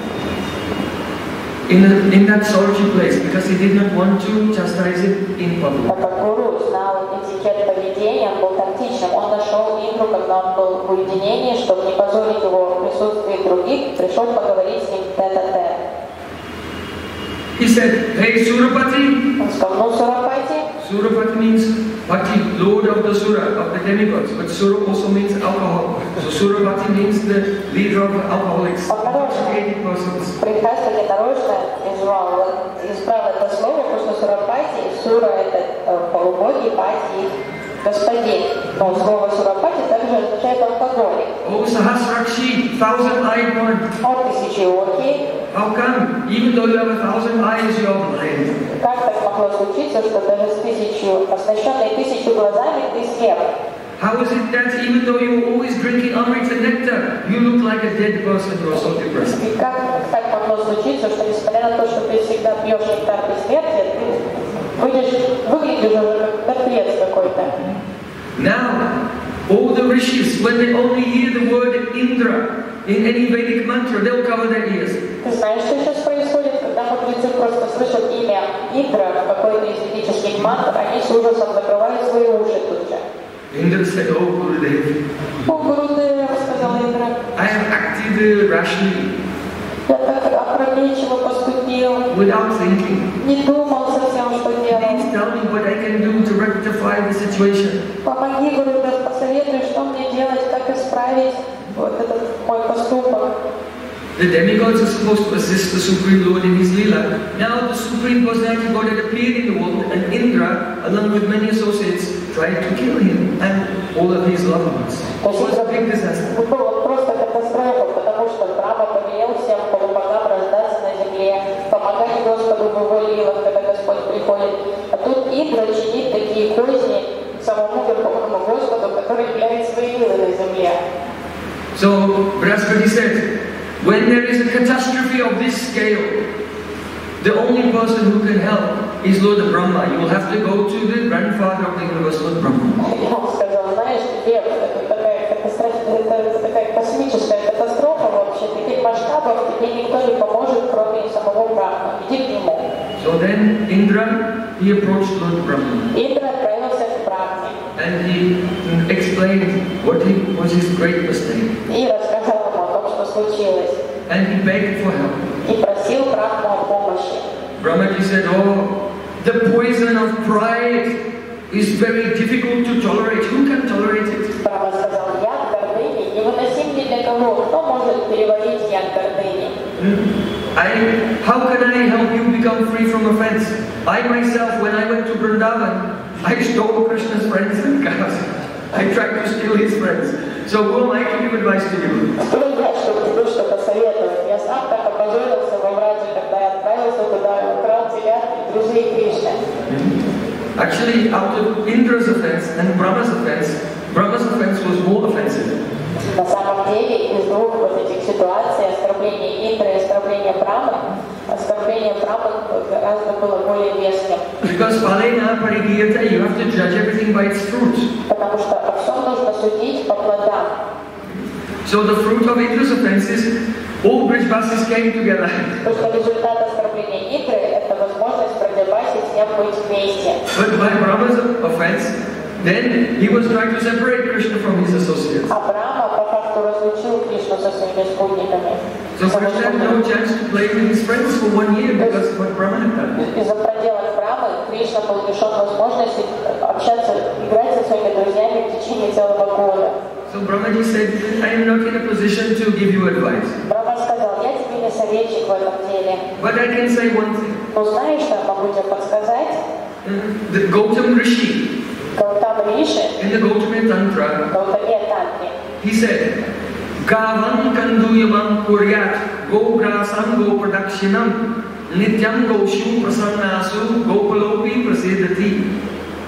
In, a, in that solitary place, because he did not want to chastise him in public. Так как гуру знал этикет поведения, он был тактичным. Он нашел Индру, когда он был в уединении, чтобы не позорить его в присутствии других, пришел поговорить с ним тет-а-тет. He said, "Hey Surapati." Он сказал, ну, Сурапати. Surapati means Pati, Lord of the Sura, of the demigods. But Sura also means alcohol. So Surapati means the leader of alcoholics, intoxicated persons. Брихаспати нарочно избрал, избрал это слово, потому что Сурапати, Сура это полубоги, Пати господин. Но слово Сурапати также означает алкоголик. Oh Sahasrakshi, thousand-eyed one. Он тысячеокий. How come? Even though you have a thousand eyes, you are blind. Как так могло случиться, что даже с тысячу, оснащенной тысячу глазами, ты слеп? How is it that even though you are always drinking Amrita nectar, you look like a dead person who are so depressed? И как так могло случиться, что несмотря на то, что ты всегда пьешь нектар бессмертия, ты выглядишь, выглядишь уже как мертвец какой-то? Now, all the rishis, when they only hear the word Indra, in any Vedic mantra, they'll cover their ears. Ты знаешь, что сейчас происходит, когда мудрецы просто слышат имя Индра в какой-то из ведических мантр, они с ужасом закрывают свои уши тут же. Indra said, "Oh Gurudev, О, Гурудев, сказал Индра, I have acted rationally, я так опрометчиво поступил, without thinking. не думал совсем, что делал. Please tell me what I can do to rectify the situation." Помоги, Гурудев, посоветуй, что мне делать, как исправить вот этот мой поступок. The demigods are supposed to assist the Supreme Lord in his Leela. Now the Supreme Personality of God had appeared in the world, and Indra, along with many associates, tried to kill him and all of his loved ones. It was a big disaster. Было просто катастрофа, потому что Брахма повелел всем полубогам рождаться на земле, помогать Господу в его лилах, когда Господь приходит. А тут Индра чинит такие козни самому Верховному Господу, который является свои лилы на земле. So Brihaspati said, when there is a catastrophe of this scale, the only person who can help is Lord Brahma. You will have to go to the grandfather of the universe, Lord Brahma. Он сказал, знаешь, Лев, это такая катастрофа, это такая космическая катастрофа вообще, таких масштабов, где никто не поможет, кроме самого Брахмы. Иди к нему. So then Indra, he approached Lord Brahma. Индра отправился к Брахме. And he explained what he, was his great mistake. И рассказал ему о том, что случилось. And he begged for help. И просил Брахму о помощи. Brahmaji said, "Oh, the poison of pride is very difficult to tolerate. Who can tolerate it?" Брахма сказал, яд гордыни невыносим ни для кого. Кто может переварить яд гордыни? I, how can I help you become free from offense? I myself, when I went to Vrindavan, I stole Krishna's friends and cows. I tried to steal his friends. So who am I to give advice to you? Кто я, чтобы тебе что-то советовать? Я сам так опозорился во Враджи, когда я отправился туда и украл телят и друзей Кришны. Actually, out of Indra's offense and Brahma's offense, Brahma's offense was more offensive. На самом деле, из двух вот этих ситуаций, оскорбление Индры и оскорбление Брамы, оскорбление Брамы гораздо было более веским. Because Palena Parigiyata, you have to judge everything by its fruit. Потому что о всем нужно судить по плодам. So the fruit of Indra's offense is all Brijbasis came together. Потому что результат оскорбления Индры – это возможность Браджабаси всем быть вместе. But by Brahma's offense, then he was trying to separate Krishna from his associates. А Брахма по факту разлучил Кришну со своими спутниками. So Krishna had no chance to play with his friends for one year because of what Brahma had done. Из-за проделок Брамы Кришна был лишен возможности общаться, играть со своими друзьями в течение целого года. So Brahmaji said, I am not in a position to give you advice. Брахма сказал, я тебе не советчик в этом деле. But I can say one thing. Но знаешь, что я могу тебе подсказать? The Gautam Rishi, Гаутама Риши, in the Gautamiya Tantra, Гаутамия Тантри, he said, Gavan kanduyamam kuryat go grasam go pradakshinam nityam goshu prasannasu gopalopi prasidati.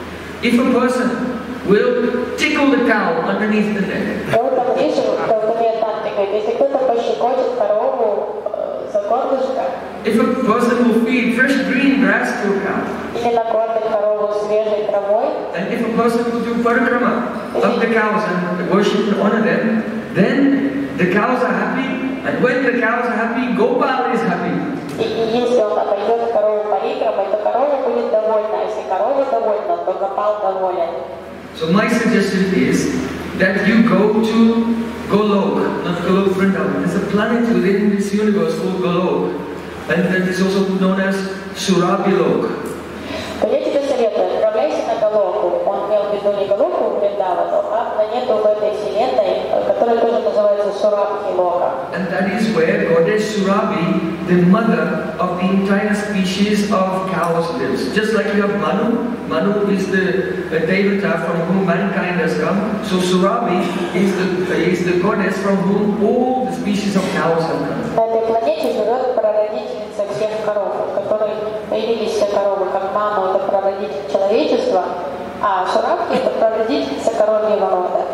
If a person will tickle the cow underneath the neck, Гаутам Риши, Гаутамия Тантри говорит, если кто-то пощекочет корову за горлышко, if a person will feed fresh green grass to a cow, или накормит корову свежей травой, and if a person will do parikrama of the cows and worship and honor them, then the cows are happy, and when the cows are happy, Gopal is happy. и, и если он обойдет корову парикрамой, то корова будет довольна, а если корова довольна, то Гопал доволен. So my suggestion is that you go to Golok, not Golok Vrindavan. There's a planet within this universe called Golok, and that is also known as Surabilok. То я тебе советую, отправляйся на Галоку. Он имел в виду не Галоку Вриндавану, а планету в этой вселенной, которая тоже называется Сурабхи Лока. And that is where goddess Surabi, the mother of the entire species of cows, lives. Just like you have Manu. Manu is the uh, Devata from whom mankind has come. So Surabi is the, is the goddess from whom all the species of cows have come. На этой планете живет прародительница всех коров, от которой появились все коровы, как Ману, это прародитель человечества, а Сурабхи это прародительница коровьего рода.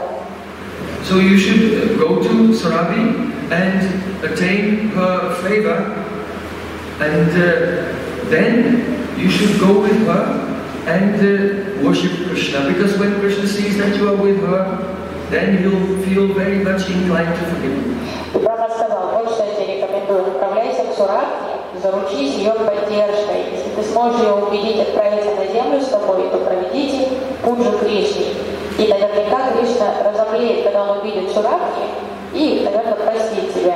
So you should go to Surabi and attain her favor, and uh, then you should go with her and uh, worship Krishna, because when Krishna sees that you are with her, then he'll feel very much inclined to forgive you. И Брахма сказал, вот что я тебе рекомендую, направляйся к Суракхи, заручись ее поддержкой. Если ты сможешь ее убедить отправиться на землю с тобой, то проведите пуджу Кришне. И наверняка Кришна разомлеет, когда он увидит Суракхи, и, наверное, простит тебя.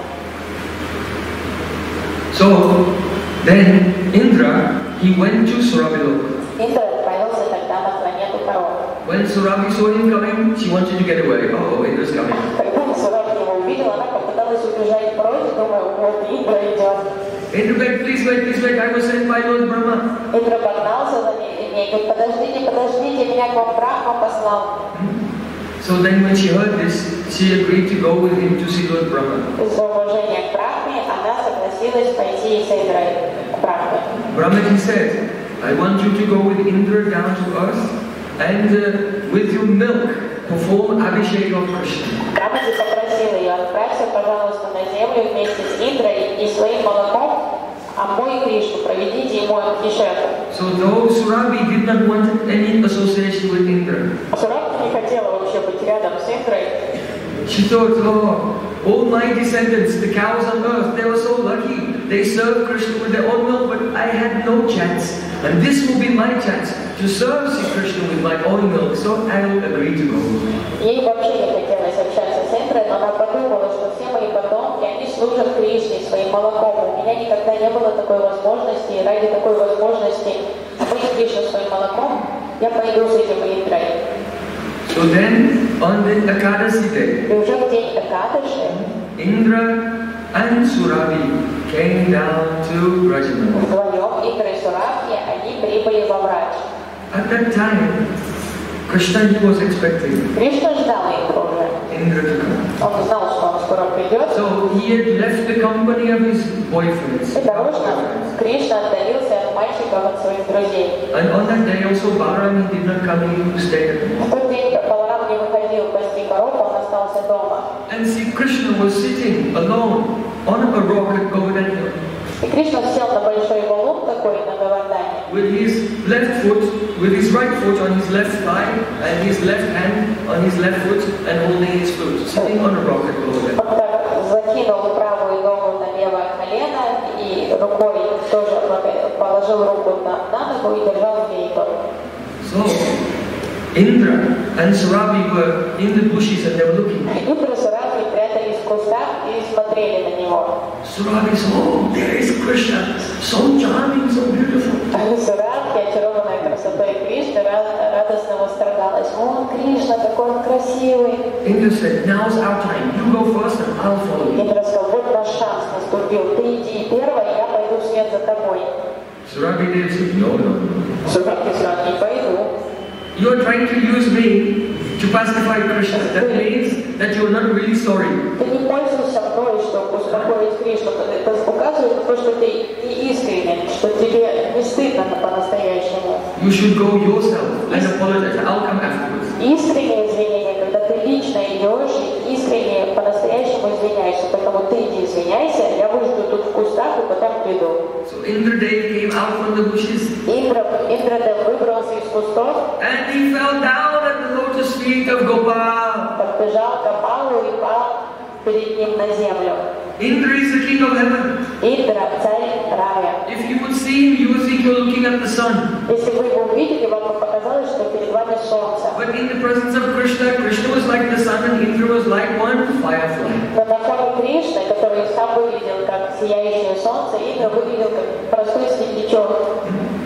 So then Indra, he went to Surabhiloka. Индра отправился тогда на планету Коров. When Surabhi saw him coming, she wanted to get away. Oh, Indra's coming. Когда Суракхи его увидела, она попыталась убежать прочь, думая, вот Индра идет. Indra begged, please wait, please wait, I was sent by Lord Brahma. Индра погнался за ней и говорит, подождите, подождите, меня к вам Брахма послал. So then when she heard this, she agreed to go with him to see Lord Brahma. Из-за уважения к Брахме она согласилась пойти с Индрой к Брахме. Brahmaji said, I want you to go with Indra down to earth and uh, with your milk perform Abhishek of Krishna. Брахмаджи попросил ее, отправься, пожалуйста, на землю вместе с Индрой и своим молоком омой Кришну, проведите ему Абхишеку. So though Surabhi did not want any association with Indra, Сурабхи не хотела вообще быть рядом с Индрой. she thought, oh, all my descendants, the cows on earth, they were so lucky. They served Krishna with their own milk, but I had no chance. And this will be my chance to serve Sri Krishna with my own milk. So I will agree to go. Ей вообще не хотелось общаться с Индрой, но она подумала, что все мои потомки, они служат Кришне своим молоком. У меня никогда не было такой возможности, и ради такой возможности омыть Кришну своим молоком, я пойду с этим Индрой. So then, on the Ekadasi day, И уже в день Экадаши Indra and Surabhi came down to Brajamana. вдвоем Индра и Сурабхи, они прибыли во Врач. At that time, Krishna he was expecting Кришна ждал Индру уже. Indra to come. Он знал, что он скоро придет. So he had left the company of his boyfriends. И дорожно Кришна отдалился от мальчиков, от своих друзей. And on that day also Balaram he did not come, he stayed at home. В тот день Баларам не выходил пасти коров, он остался дома. And see, Krishna was sitting alone on a rock at Govardhan Hill. И Кришна сел на большой валун такой на Говардане. With his left foot, with his right foot on his left thigh, and his left hand on his left foot, and holding his flute, sitting on a rock at Govardhan. Он так закинул правую ногу на левое колено и рукой тоже положил руку на, на ногу и держал флейту. So, Indra and Surabhi were in the bushes and they were looking. Индра и Сурабхи прятались в кустах и смотрели на него. Surabhi said, oh, there is Krishna, so charming, so beautiful. Сурабхи, очарованная красотой Кришны, радостно восторгалась. О, Кришна, какой он красивый! Indra said, now's our time. You go first and I'll follow you. Индра сказал, вот наш шанс наступил. Ты иди первой, я пойду вслед за тобой. Surabhi said, no, no, no. Сурабхи сказал, не пойду. You are trying to use me to pacify Krishna. That means that you are not really sorry. Ты не пользуешься мной, чтобы успокоить Кришну. Это указывает то, что ты не искренен, что тебе не стыдно по-настоящему. You should go yourself and apologize. I'll come afterwards. Искреннее извинение, когда ты лично идешь и искренне по-настоящему извиняешься. Поэтому ты иди извиняйся, я выжду тут в кустах и потом приду. So Indradev came out from the bushes Индра, Индрадев выбрался из кустов, and he fell down at the lotus feet of Gopal. подбежал к Гопалу и пал перед ним на землю. Indra is the king of heaven. Индра, царь рая. If you would see him, you would think you're looking at the sun. Если вы его увидели, вам бы показалось, что перед вами солнце. But in the presence of Krishna, Krishna was like the sun and Indra was like one firefly. Но на фоне Кришны, который сам выглядел как сияющее солнце, Индра выглядел как простой светлячок.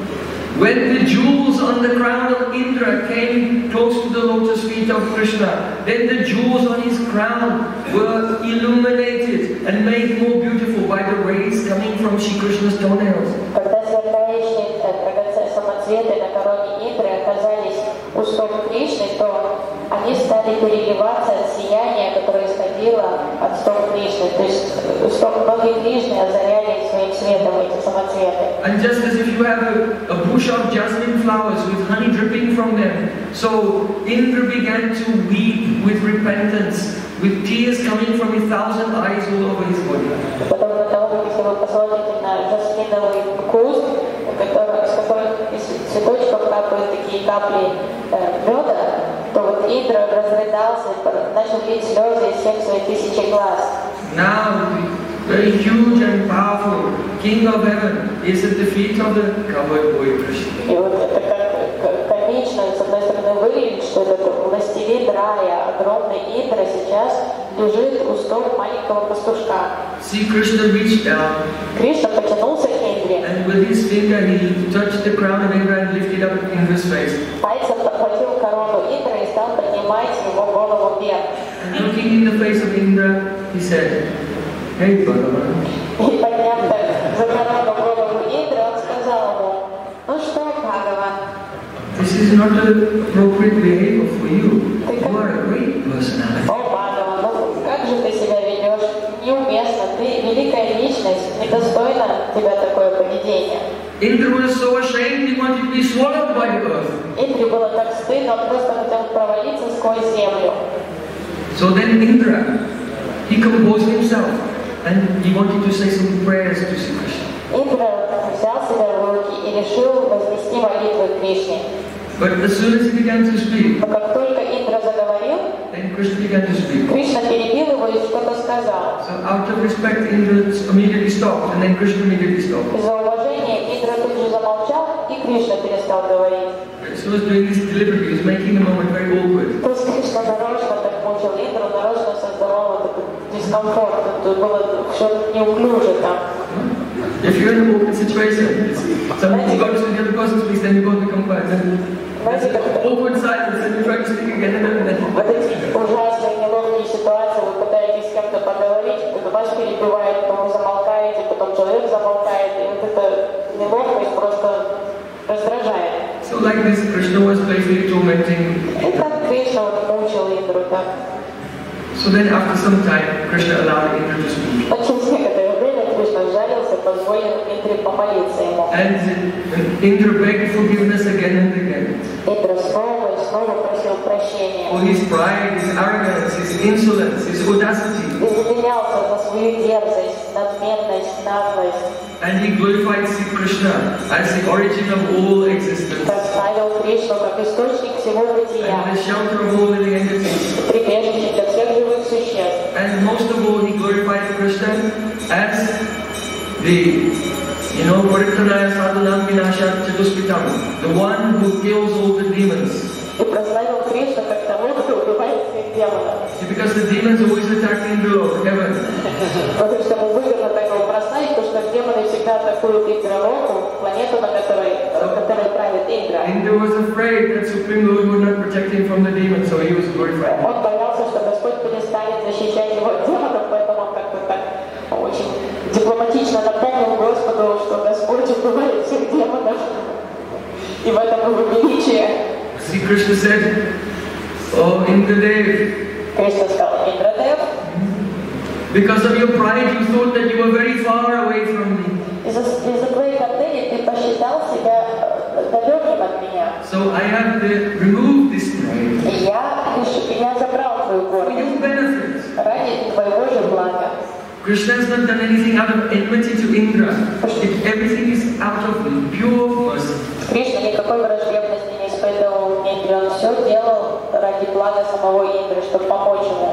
When the jewels on the crown of Indra came close to the lotus feet of Krishna, then the jewels on his crown were illuminated and made more beautiful by the rays coming from Shri Krishna's toenails. Когда сверкающие драгоценные самоцветы на короне Индры оказались у стоп Кришны, то они стали переливаться от сияния, которое исходило от стоп Кришны. То есть стоп ноги Кришны озаряли своим светом эти самоцветы. And just as if you have a, a bush of jasmine flowers with honey dripping from them, so Indra began to weep with repentance, with tears coming from a thousand eyes all over his body. Подобно тому, как если вы посмотрите на жасминовый куст, который, из которых из цветочков капают такие капли э, меда, то вот Индра разрыдался, начал лить слезы из всех своих тысячи глаз. Now, the very huge and powerful King of Heaven is at the feet of the covered boy Krishna. И вот это как комично, с одной стороны, выглядит, что этот властелин рая, огромный Индра, сейчас лежит у стоп маленького пастушка. See, Krishna reached down, Кришна потянулся к Индре, and with his finger he touched the crown of Indra and lifted up Indra's face. пальцем подхватил корону Индры и стал поднимать его голову вверх. And looking in the face of Indra, he said, "Hey, Bhagavan." И подняв так за корону голову Индры, он сказал ему: ну что, Бхагаван, This is not the appropriate behavior for you. You are a great personality. о, Бхагаван, ну как же ты себя ведешь? Неуместно, ты великая личность, недостойно тебя такое поведение. Indra was so ashamed he wanted to be swallowed by the earth. Индре было так стыдно, он просто хотел провалиться сквозь землю. So then Indra, he composed himself and he wanted to say some prayers to Sri Krishna. Индра взял себя в руки и решил вознести молитву к Кришне. But as soon as he began to speak, Но как только Индра заговорил, then Krishna began to speak. Кришна перебил его и что-то сказал. So out of respect, Indra immediately stopped, and then Krishna immediately stopped. Из-за уважения Индра тут же замолчал, и Кришна перестал говорить. So he was doing this deliberately, he was making the moment very awkward. То есть Кришна нарочно так мучил Индру, нарочно создавал вот этот дискомфорт. Это было все неуклюже там. If you're in an awkward situation, somebody goes to the other person's place, then you go to come back. Знаете, как Awkward silence, and you try to speak again, and then. вот эти ужасные, неловкие ситуации, вы пытаетесь с кем-то поговорить, вас перебивает, потом вы замолкаете, потом человек замолкает, и вот эта неловкость просто раздражает. So like this, Krishna was basically tormenting. И так Кришна вот мучил Индру так. So then after some time, Krishna allowed Indra to speak. Но через некоторое время Кришна сжалился, позволил Индре помолиться ему. And Indra begged forgiveness again and again. Индра снова и снова просил прощения. For his pride, his arrogance, his insolence, his audacity. Извинялся за свою дерзость, надменность, наглость. And he glorified Sri Krishna as the origin of all existence. Прославил Кришну как источник всего бытия. And the shelter of all living entities. Прибежище для всех живых существ. And most of all, he glorified Krishna as the, you know, Paritranaya Sadhanam Vinasha Chatuspitam, the one who kills all the demons. И прославил Кришну как того, кто убивает всех демонов. See, because the demons always attack Indra, heaven. Потому что ему выгодно так его прославить, потому что демоны всегда атакуют Индралоку, планету, на которой, которой правит Индра. Indra was afraid that Supreme Lord would not protect him from the demons, so he was glorified. Он боялся, что Господь перестанет защищать его от демонов, поэтому он как-то так очень дипломатично напомнил Господу, что Господь убивает всех демонов. И в этом его величие. See, Krishna said, "Oh, Indradev, Кришна сказал: Индрадев, because of your pride, you thought that you were very far away from me. из-за из-за твоей гордыни ты посчитал себя далеким от меня. So I have to remove this pride И я, я забрал твою for гордость your benefit." ради твоего же блага. Krishna has not done anything out of enmity to Indra. If everything is out of pure mercy. Кришна никакой враждебности не испытывал в Индре, он все делал ради блага самого Индры, чтобы помочь ему.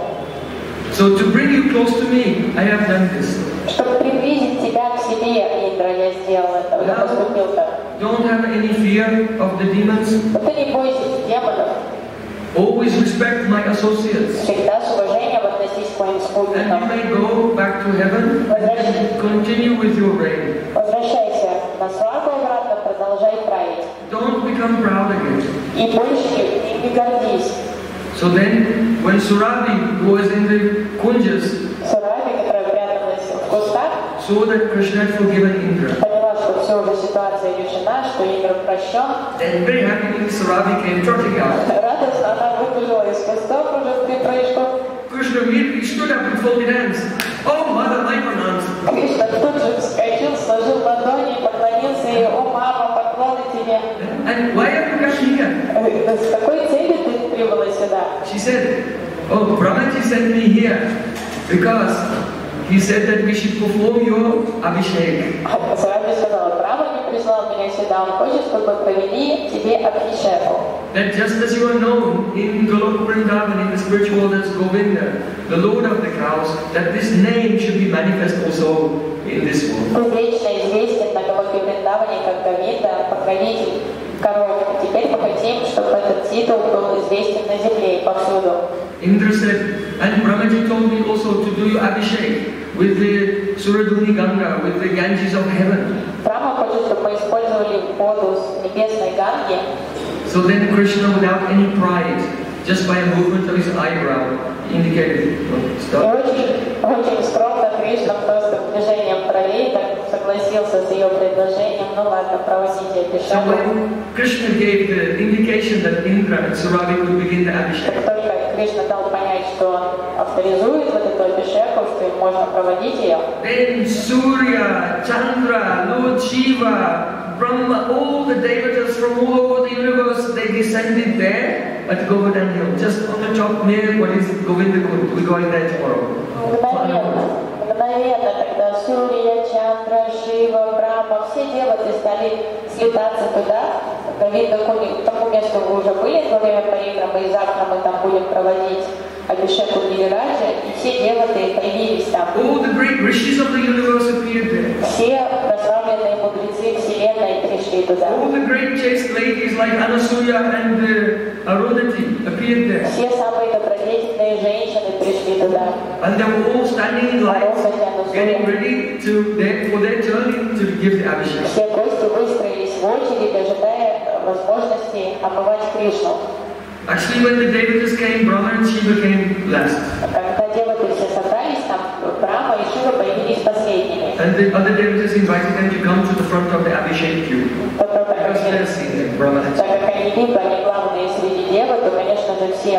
So to bring you close to me, I have done this. Чтобы приблизить тебя к себе, Индра, я сделал это, я поступил так. Don't have any fear of the demons. Но ты не бойся демонов, Always respect my associates. всегда с уважением относись к моим And you спутникам. may go back to heaven and continue with your reign. Возвращайся на славу обратно, продолжай править. Don't become proud again. И больше не гордись. So then, when Surabhi, who was in the Kunjas, Сурабhi, которая пряталась в кустах, saw that Krishna had forgiven Indra, поняла, что все уже ситуация решена, что Индра прощен. then very happily Surabhi came trotting out. Радостно она выбежала из кустов уже в припрыжку. Krishna immediately stood up with folded hands. Oh, Mother, my pranams. Кришна тут же вскочил, сложил ладони и поклонился ей: «О, мама, поклоны тебе!» And why have you come here? С какой целью ты прибыла сюда? She said, "Oh, Brahmaji sent me here because he said that we should perform your Abhishek." Сурабhi сказала: «Брахма не прислал меня сюда, он хочет, чтобы провели тебе Абхишеку. That just as you are known in Golok Vrindavan, in the spiritual world as Govinda, the Lord of the cows, that this name should be manifest also in this world. Ты вечно известен на Голоке Вриндаване как Говинда, покровитель коров. Теперь мы хотим, чтобы этот титул был известен на земле и повсюду. Indra said, and Brahmaji told me also to do your Abhishek with the Suraduni Ganga, with the Ganges of heaven. Брахма хочет, чтобы мы использовали воду с небесной Ганги. So then Krishna, without any pride, just by a movement of his eyebrow, indicated, well, И stop. очень, очень скромно Кришна просто движением бровей так согласился с ее предложением. Ну ладно, проводите So Абхишеку. when Krishna gave the indication that Indra and Surabhi could begin the Abhishek, Как только Кришна дал понять, что он авторизует вот эту Абхишеку, что им можно проводить ее, then Surya, Chandra, Lord Shiva, Brahma, all the devatas from all over the universe, they descended there at Govardhan Hill, just on the top near what is Govinda Kund. We're going there tomorrow. мгновенно, мгновенно, когда Сурья, Чандра, Шива, Брахма, все деваты стали слетаться туда, к Говинда Кунду, к тому месту вы уже были во время парикрамы, и завтра мы там будем проводить Абхишеку Гирираджа, и все деваты появились там. All the great rishis of the universe appeared there. Все прославленные мудрецы Вселенной пришли туда. All the great chaste ladies like Anasuya and uh, Arundhati appeared there. Все самые добродетельные женщины пришли туда. And they were all standing in line, getting ready to their, for their journey to give the Abhishek. Все гости выстроились в очередь, ожидая возможности омывать Кришну. Actually, when the devatas came, Brahma and Shiva came last. Когда деваты все собрались, там Брахма и Шива появились последними. And the other devatas invited them to come to the front of the Abhishek queue. Так как Because they're они, seen Brahma and так как они либо они главные среди деват, то, конечно же, все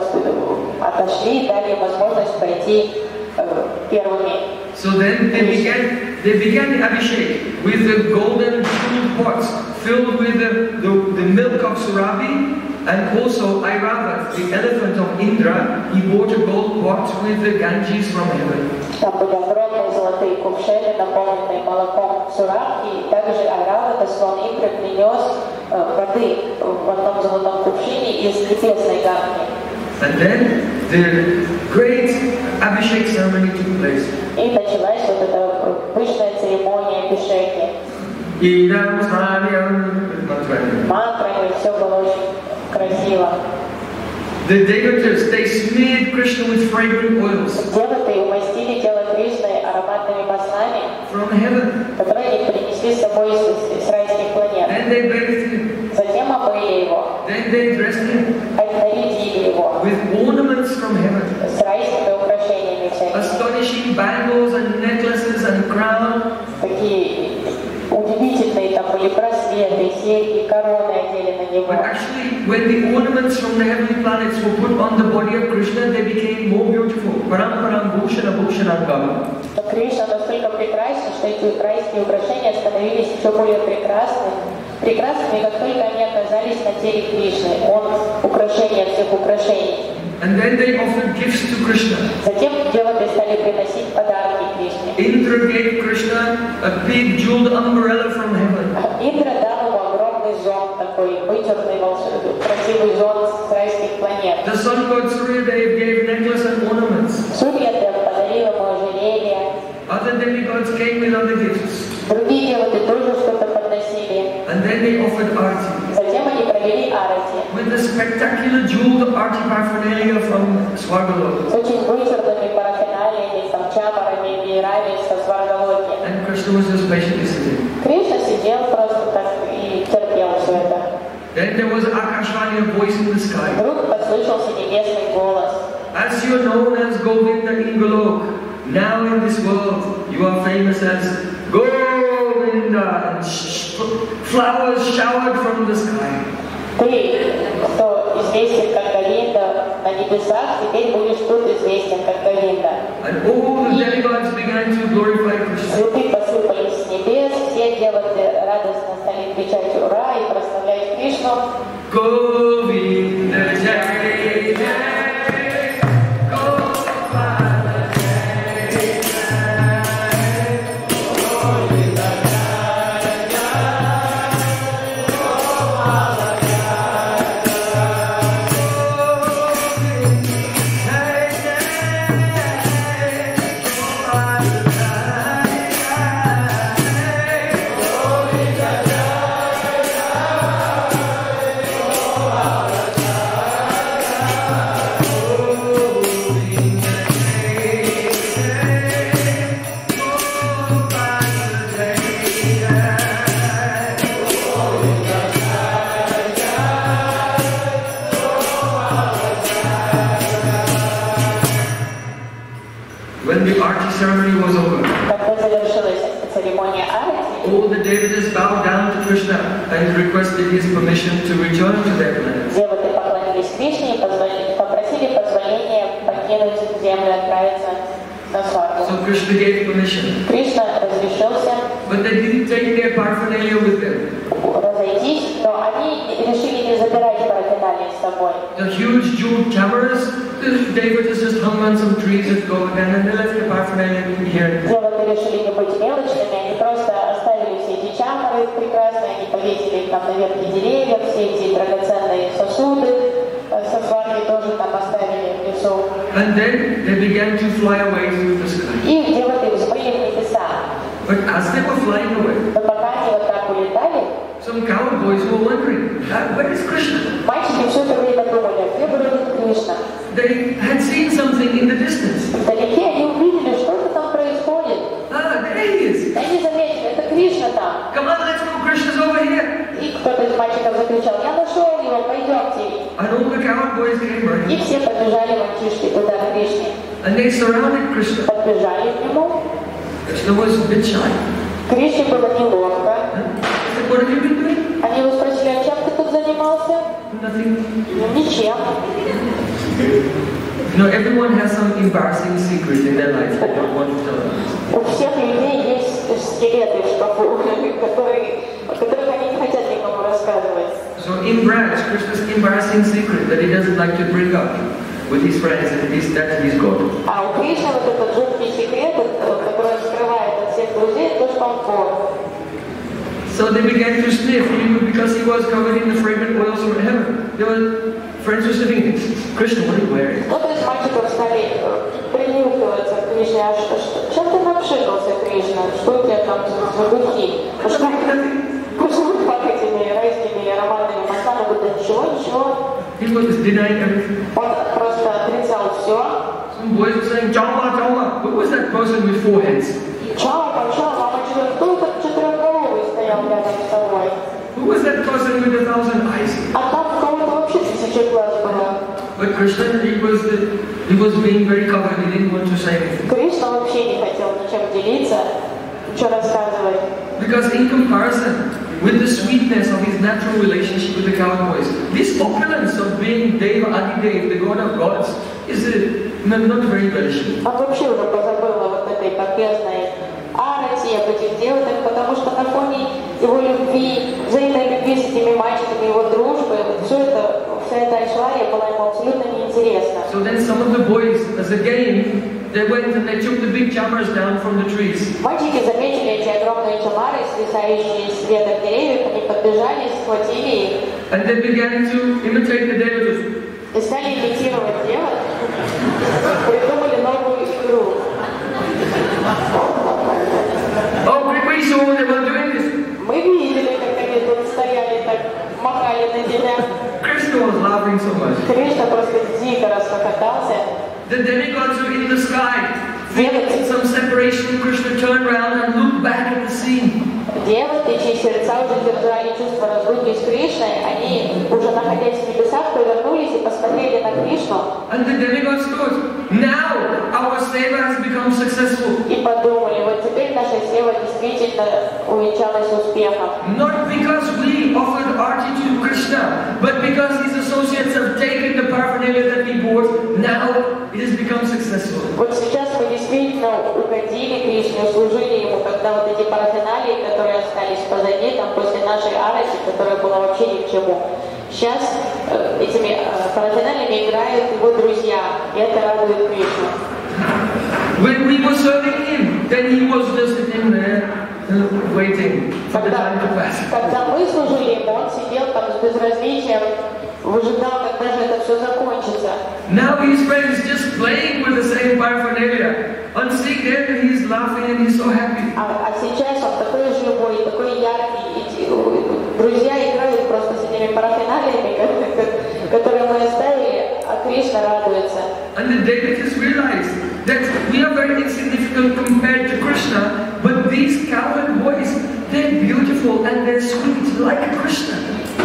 отошли и дали возможность пройти э, первыми. So then they began, they began the Abhishek with the golden jeweled pots filled with the, the, the milk of Surabhi, and also Airavat, the elephant of Indra, he bought a gold pot with the Ganges from heaven. Там были огромные золотые кувшины, наполненные молоком Сурабхи, и также Айравата, слон Индры, принес э, воды в одном золотом кувшине из небесной Ганги. And then the great Abhishek ceremony took place. И началась вот эта пышная церемония Абхишеки. Idam Smaryam with mantra. Мантрами, все было очень красиво. The devatas, they smeared Krishna with fragrant oils Деваты умастили тело Кришны ароматными маслами, from heaven. которые они принесли с собой из, из райских планет. Then they bathed him. Затем омыли его, Then they dressed him нарядили его with ornaments from heaven. с райскими украшениями всякими. Astonishing bangles and necklaces and crown. Такие удивительные там были браслеты, серьги, короны одели на него. But actually, when the ornaments from the heavenly planets were put on the body of Krishna, they became more beautiful. Param param bhushana bhushanangam. Но Кришна настолько прекрасен, что эти райские украшения становились еще более прекрасными, прекрасными, как только они оказались на теле Кришны. Он украшение всех украшений. And then they offered gifts to Krishna. Затем деваты стали приносить подарки Кришне. Indra gave Krishna a big jeweled umbrella from heaven. Индра дал ему огромный зонт, такой вычурный, волшебный, красивый зонт с райских планет. The sun god Suryadev gave necklace and ornaments. Сурьядев подарил ему ожерелье. Other demigods came with other gifts. Другие деваты тоже что-то подносили. And then they offered arti. Затем они провели арати With the spectacular jeweled arti paraphernalia from Swargalok. с очень вычурными парафиналиями, там, чамарами, веерами со Сваргалоки. And Krishna was just patiently sitting. Кришна сидел просто так и терпел все это. Then there was Akashvani, a voice in the sky. Вдруг послышался небесный голос. As you are known as Govinda in Golok, now in this world you are famous as Govinda, and sh- flowers showered from the sky. Ты, кто известен как Говинда на небесах, теперь будешь тут известен как Говинда. And all the demigods began to glorify Krishna. Цветы посыпались с небес, все деваты радостно стали кричать «Ура!» и прославлять Кришну. Govinda Jai Jai, Gopala Jai Jai, Govinda Jai Jai. ceremony was over, Когда завершилась церемония арати, all the devatas bowed down to Krishna and requested his permission to return to their planets. деваты поклонились Кришне и позволи- попросили позволения покинуть землю и отправиться на свадьбу. So Krishna gave permission, Кришна разрешился but they didn't take their paraphernalia with them. разойтись, но они решили не забирать параферналии с собой. The huge jeweled cameras, the devatas just hung on some trees at Govardhan and they left the paraphernalia here. Деваты решили не быть мелочными, они просто оставили все эти чакры прекрасные, они повесили их там на ветки деревьев, все эти драгоценные сосуды э, со свадьбой тоже там оставили в лесу. And then they began to fly away through the sky. И деваты взмыли в небеса. But as they were flying away, Но пока они вот так улетали, some cowboys were wondering, "Ah, where is Krishna?" мальчики все это время думали, где бродит Кришна. They had seen something in the distance. Вдалеке они увидели, что-то там происходит. Ah, there he is. И они заметили, это Кришна там. Come on, let's go. Krishna's over here. И кто-то из мальчиков закричал, я нашел его, пойдемте. And all the cowboys came И running. все побежали мальчишки туда, к Кришне. And they surrounded Krishna. Подбежали к нему. Krishna was a bit shy. Кришне было неловко. He said, what have you been doing? Они его спросили, а чем ты тут занимался? Nothing. Ну, ничем. You know, everyone has some embarrassing secret in their life they don't want to tell others. У всех людей есть скелеты в шкафу, которые, о которых они не хотят никому рассказывать. So in Braj, Krishna's embarrassing secret that he doesn't like to bring up with his friends is that he's God. А у Кришны вот этот жуткий секрет, который он скрывает от всех друзей, то, что он Бог. So they began to sniff him because he was covered in the fragrant oils from heaven. There were friends were sniffing him. Krishna, what are you wearing? Кто-то из мальчиков стали принюхиваться к Кришне. А что, что, чем ты напшикался, Кришна? Что у тебя там за духи? Почему так этими райскими ароматными маслами? Будто ничего, ничего. He was denying everything. Он просто отрицал все. Some boys were saying, Jama, Jama. Who was that person with four heads? Чао, чао, мама, кто этот четырехголовый стоял рядом с тобой? Who was that person with a thousand eyes? А там у кого-то вообще тысяча глаз было. But Krishna, he was the, he was being very covered. He didn't want to say anything. Кришна вообще не хотел ничем делиться, ничего рассказывать. Because in comparison with the sweetness of his natural relationship with the cowboys, this opulence of being Deva Adidev, the god of gods, is a, not, not very relishing. Он вообще уже позабыл о вот этой покрестной арате, об этих девушках, потому что на фоне его любви, взаимной любви с этими мальчиками, его дружбы, все это, вся эта айшвария была ему абсолютно неинтересна. So then some of the boys, as a game, they went and they took the big chammers down from the trees. Мальчики заметили эти огромные чамары, свисающие с веток деревьев, они подбежали, схватили их. And they began to imitate the devatas. И стали имитировать девок, придумали новую игру. Oh, we saw they were doing this. Мы видели, как они тут стояли, так махали на тебя. Krishna was laughing so much. Кришна просто дико расхохотался. The demigods were in the sky. Feeling some separation, Krishna turned around and looked back at the scene. Девы, чьи сердца уже держали чувство разлуки с Кришной, они, уже находясь в небесах, повернулись и посмотрели на Кришну. And the demigods thought, now our seva has become successful. И подумали, вот теперь наша сева действительно увенчалась успехом. Not because we offered arti to Krishna, but because his associates have taken the paraphernalia that he brought, now it has become successful. Вот сейчас мы действительно угодили Кришне, услужили ему, когда вот эти параферналии, которые остались позади, там после нашей арати, которая была вообще ни к чему. Сейчас э, этими э, параферналиями играют его друзья, и это радует Кришну. When we were serving him, then he was just sitting there, uh, waiting for the time to pass. Когда мы служили ему, он сидел там с безразличием, выжидал, когда же это все закончится. Now his friends just playing with the same paraphernalia. On seeing them, he's laughing and he's so happy. А, а сейчас он такой живой, такой яркий, и, друзья играют просто с этими параферналиями, которые мы оставили, а Кришна радуется. And the devotees realize that we are very insignificant compared to Krishna, but these cowherd boys, they're beautiful and they're sweet like Krishna.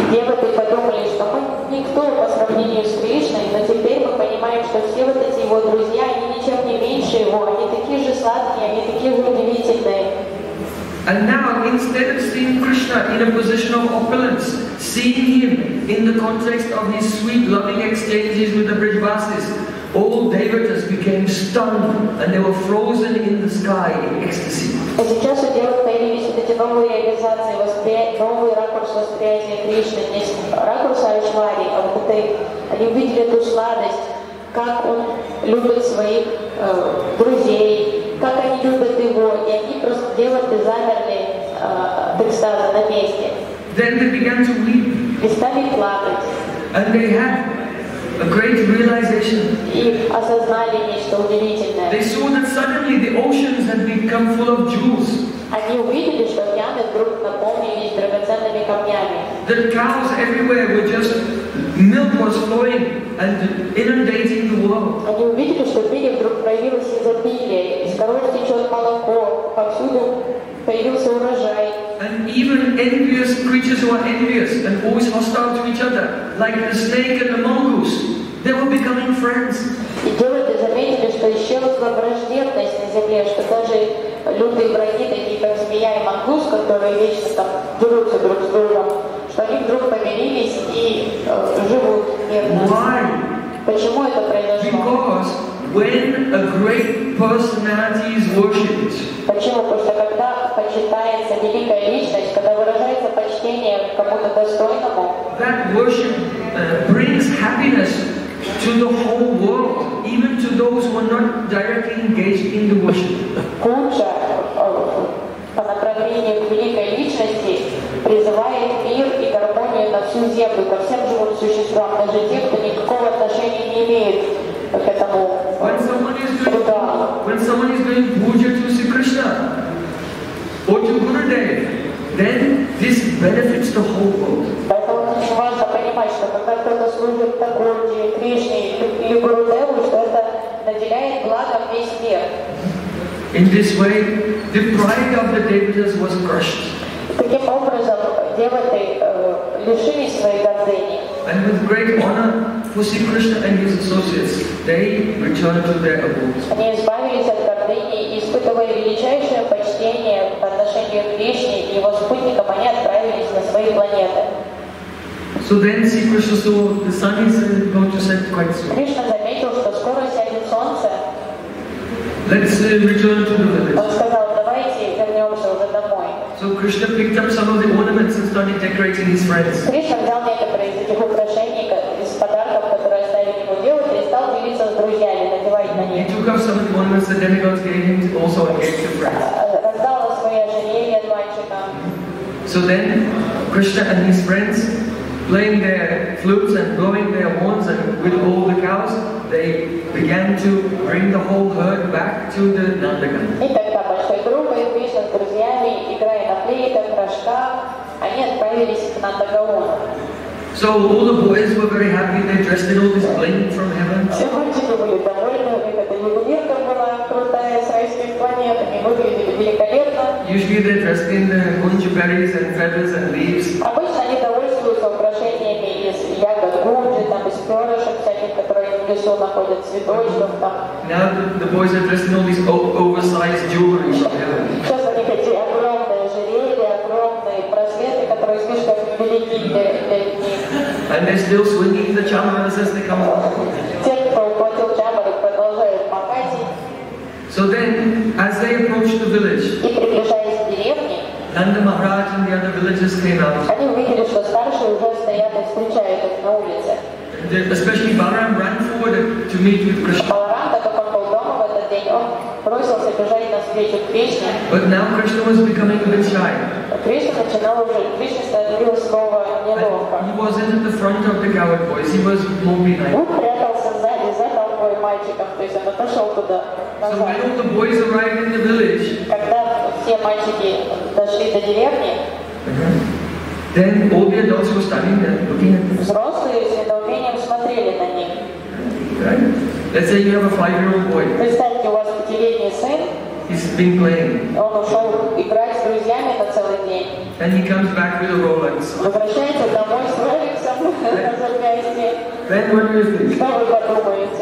Девоты подумали, что мы никто по сравнению с Кришной, но теперь мы понимаем, что все вот эти его друзья, они ничем не меньше его, они такие же сладкие, они такие же удивительные. And now, instead of seeing Krishna in a position of opulence, seeing him in the context of his sweet, loving exchanges with the Brijvasis, all devatas became stunned and they were frozen in the sky in ecstasy. А сейчас у девот появились вот эти новые реализации, восприятия, новый ракурс восприятия Кришны, не ракурс Айшвари, а вот это, они увидели эту сладость, как он любит своих э, друзей, как они любят его, и они просто девоты замерли э, от экстаза на месте. Then they began to weep. И стали плакать. And they had a great realization. И осознали нечто удивительное. They saw that suddenly the oceans had become full of jewels. Они увидели, что океаны вдруг наполнились драгоценными камнями. The cows everywhere were just, milk was flowing and inundating the world. Они увидели, что в мире вдруг проявилось изобилие, из коров течет молоко, повсюду появился урожай. And even envious creatures who are envious and always hostile to each other, like the snake and the mongoose, they were becoming friends. И девоты заметили, что исчезла враждебность на земле, что даже лютые враги, такие как змея и мангус, которые вечно там дерутся друг с другом, что они вдруг помирились и э, живут мирно. Why? Почему это произошло? Because when a great personality is worshipped, Почему? Потому что когда почитается великая личность, когда выражается почтение кому-то достойному, that worship uh, brings happiness to the whole world, even to those who are not directly engaged in the worship. Куджа по направлению к великой личности призывает мир и гармонию на всю землю, ко всем живым существам, даже те, кто никакого отношения не имеет к этому ритуалу. When someone is doing puja to Sri Krishna or to Gurudev, then this benefits the whole world. Поэтому очень важно понимать, что когда кто-то служит Такурджи, Кришне или Гурудеву, что это наделяет благом весь мир. In this way, the pride of the devatas was crushed. Таким образом, деваты э, лишились своей гордыни. And with great honor for Sri Krishna and his associates, they returned to their abodes. Они избавились от гордыни и, испытывая величайшее почтение по отношению к Кришне и его спутникам, они отправились на свои планеты. So then Sri Krishna saw the sun is going to set quite soon. Кришна заметил, что скоро сядет солнце. Let's uh, return to the village. Он сказал, давайте вернемся уже домой. So Krishna picked up some of the ornaments and started decorating his friends. Кришна взял некоторые из этих украшений, из подарков, которые оставили ему девушки, и стал делиться с друзьями, надевать на них. He took up some of the ornaments the demigods gave him also and gave to friends. Раздал свои ожерелья мальчикам. So then Krishna and his friends, playing their flutes and blowing their horns and with all the cows, they began to bring the whole herd back to the Nandagan. И тогда большой группой Кришна с друзьями, играя на флейтах, рожках, они отправились к Нандагаону. So all the boys were very happy. They dressed in all this bling from heaven. Все мальчики были довольны, у них эта ювелирка была крутая, с райских планет, они выглядели великолепно. Usually they're dressed in uh, gunja berries and feathers and leaves. Обычно они довольствуются украшениями из ягод гунджи, там, из перышек всяких, которые в лесу находят, цветочков там. Now the, the boys are dressed in all these o oversized jewelry from heaven. Сейчас у них эти огромные ожерелья, огромные браслеты, которые слишком велики для, для них. And they're still swinging the chamaras as they come along. Те, кто ухватил чамары, продолжают махать. So then, as they approached the village, И приближаясь к деревне, Nanda Maharaj and the other villagers came out. они увидели, что старшие уже стоят и встречают их на улице. And especially Balaram ran forward to meet with Krishna. Баларам, так как он был дома в этот день, он бросился бежать навстречу Кришне. But now Krishna was becoming a bit shy. Кришна начинал уже, Кришне становилось снова неловко. He wasn't at the front of the coward boys, he was more behind. Он прятался сзади, за толпой мальчиков, то есть он отошел туда, So назад. when all the boys arrived in the village, Когда все мальчики дошли до деревни, then all the adults were standing there looking at them. взрослые с недоумением смотрели на них. Right? Let's say you have a five-year-old boy. Представьте, у вас пятилетний сын, He's been playing. Он ушел играть с друзьями на целый день. And he comes back with a Rolex. Возвращается домой с Ролексом на запястье. Then what do you think? Что вы подумаете?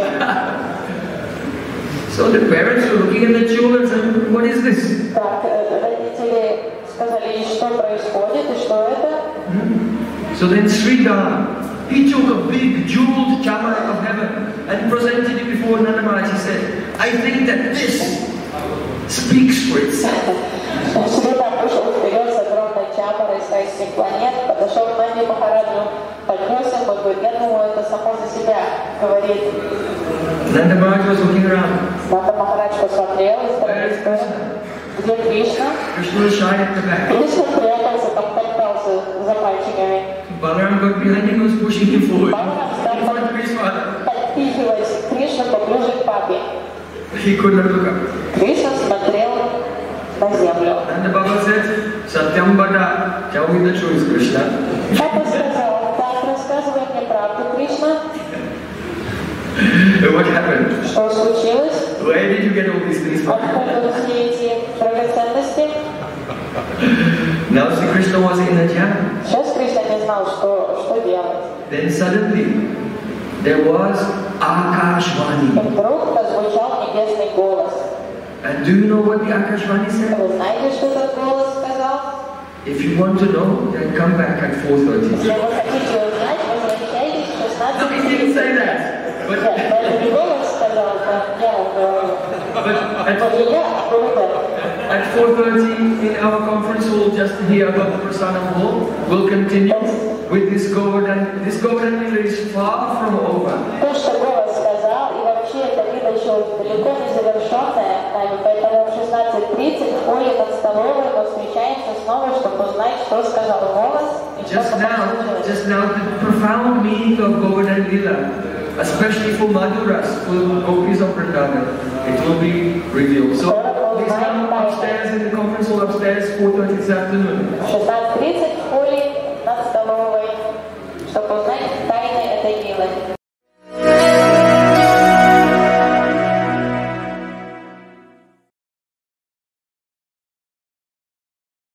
So the parents were looking at the children and said, what is this? Так, родители сказали, что происходит и что это? So then Sridhar, he took a big jeweled camera of heaven and presented it before Nanda Maharaj. He said, I think that this speaks for itself. Сридар вышел вперед с огромной чаморой из тайских планет, подошел к Нанди Махараджу, поднес ему и говорит, я думаю, это само за себя говорит. Nanda Maharaj was looking around. Нанда Махарадж посмотрел и сказал, где Кришна? Krishna was shy at the back. Кришна прятался, там топтался за пальчиками. Balaram got behind him and was pushing him forward. Баларам стал In front of his father. подпихивать Кришну поближе к папе. He could not look up. Кришна смотрел на землю. Nanda Baba said, Satyam Bada, tell me the truth, Krishna. Папа сказал, так, рассказывай мне правду, Кришна. What happened? Что случилось? Where did you get all these things from? Откуда все эти драгоценности? Now Sri Krishna was in a jam. Сейчас Кришна не знал, что, что делать. Then suddenly, there was И Akashvani. вдруг прозвучал небесный голос. And do you know what the Akashvani said? Вы знаете, что этот голос сказал? If you want to know, then come back at four thirty. Если вы хотите узнать, возвращайтесь в шестнадцать No, he didn't say that. But, Нет, это не голос сказал, это я говорю. but at, Это не я, а голос. at four thirty in our conference hall just here above the Prasanna Hall, we'll continue with this Govardhan. This Govardhan Lila is far from over. То, что голос сказал, и вообще это либо еще далеко не завершенное, поэтому в шестнадцать тридцать в холле над столовой мы встречаемся снова, чтобы узнать, что сказал голос и что Just потом now, случилось. just now, the profound meaning of Govardhan Lila, especially for Madhuras, for the Gopis of Vrindavan, it will be revealed. So, please come upstairs in the conference hall upstairs, four thirty this afternoon. В шестнадцать тридцать в холле над столовой, чтобы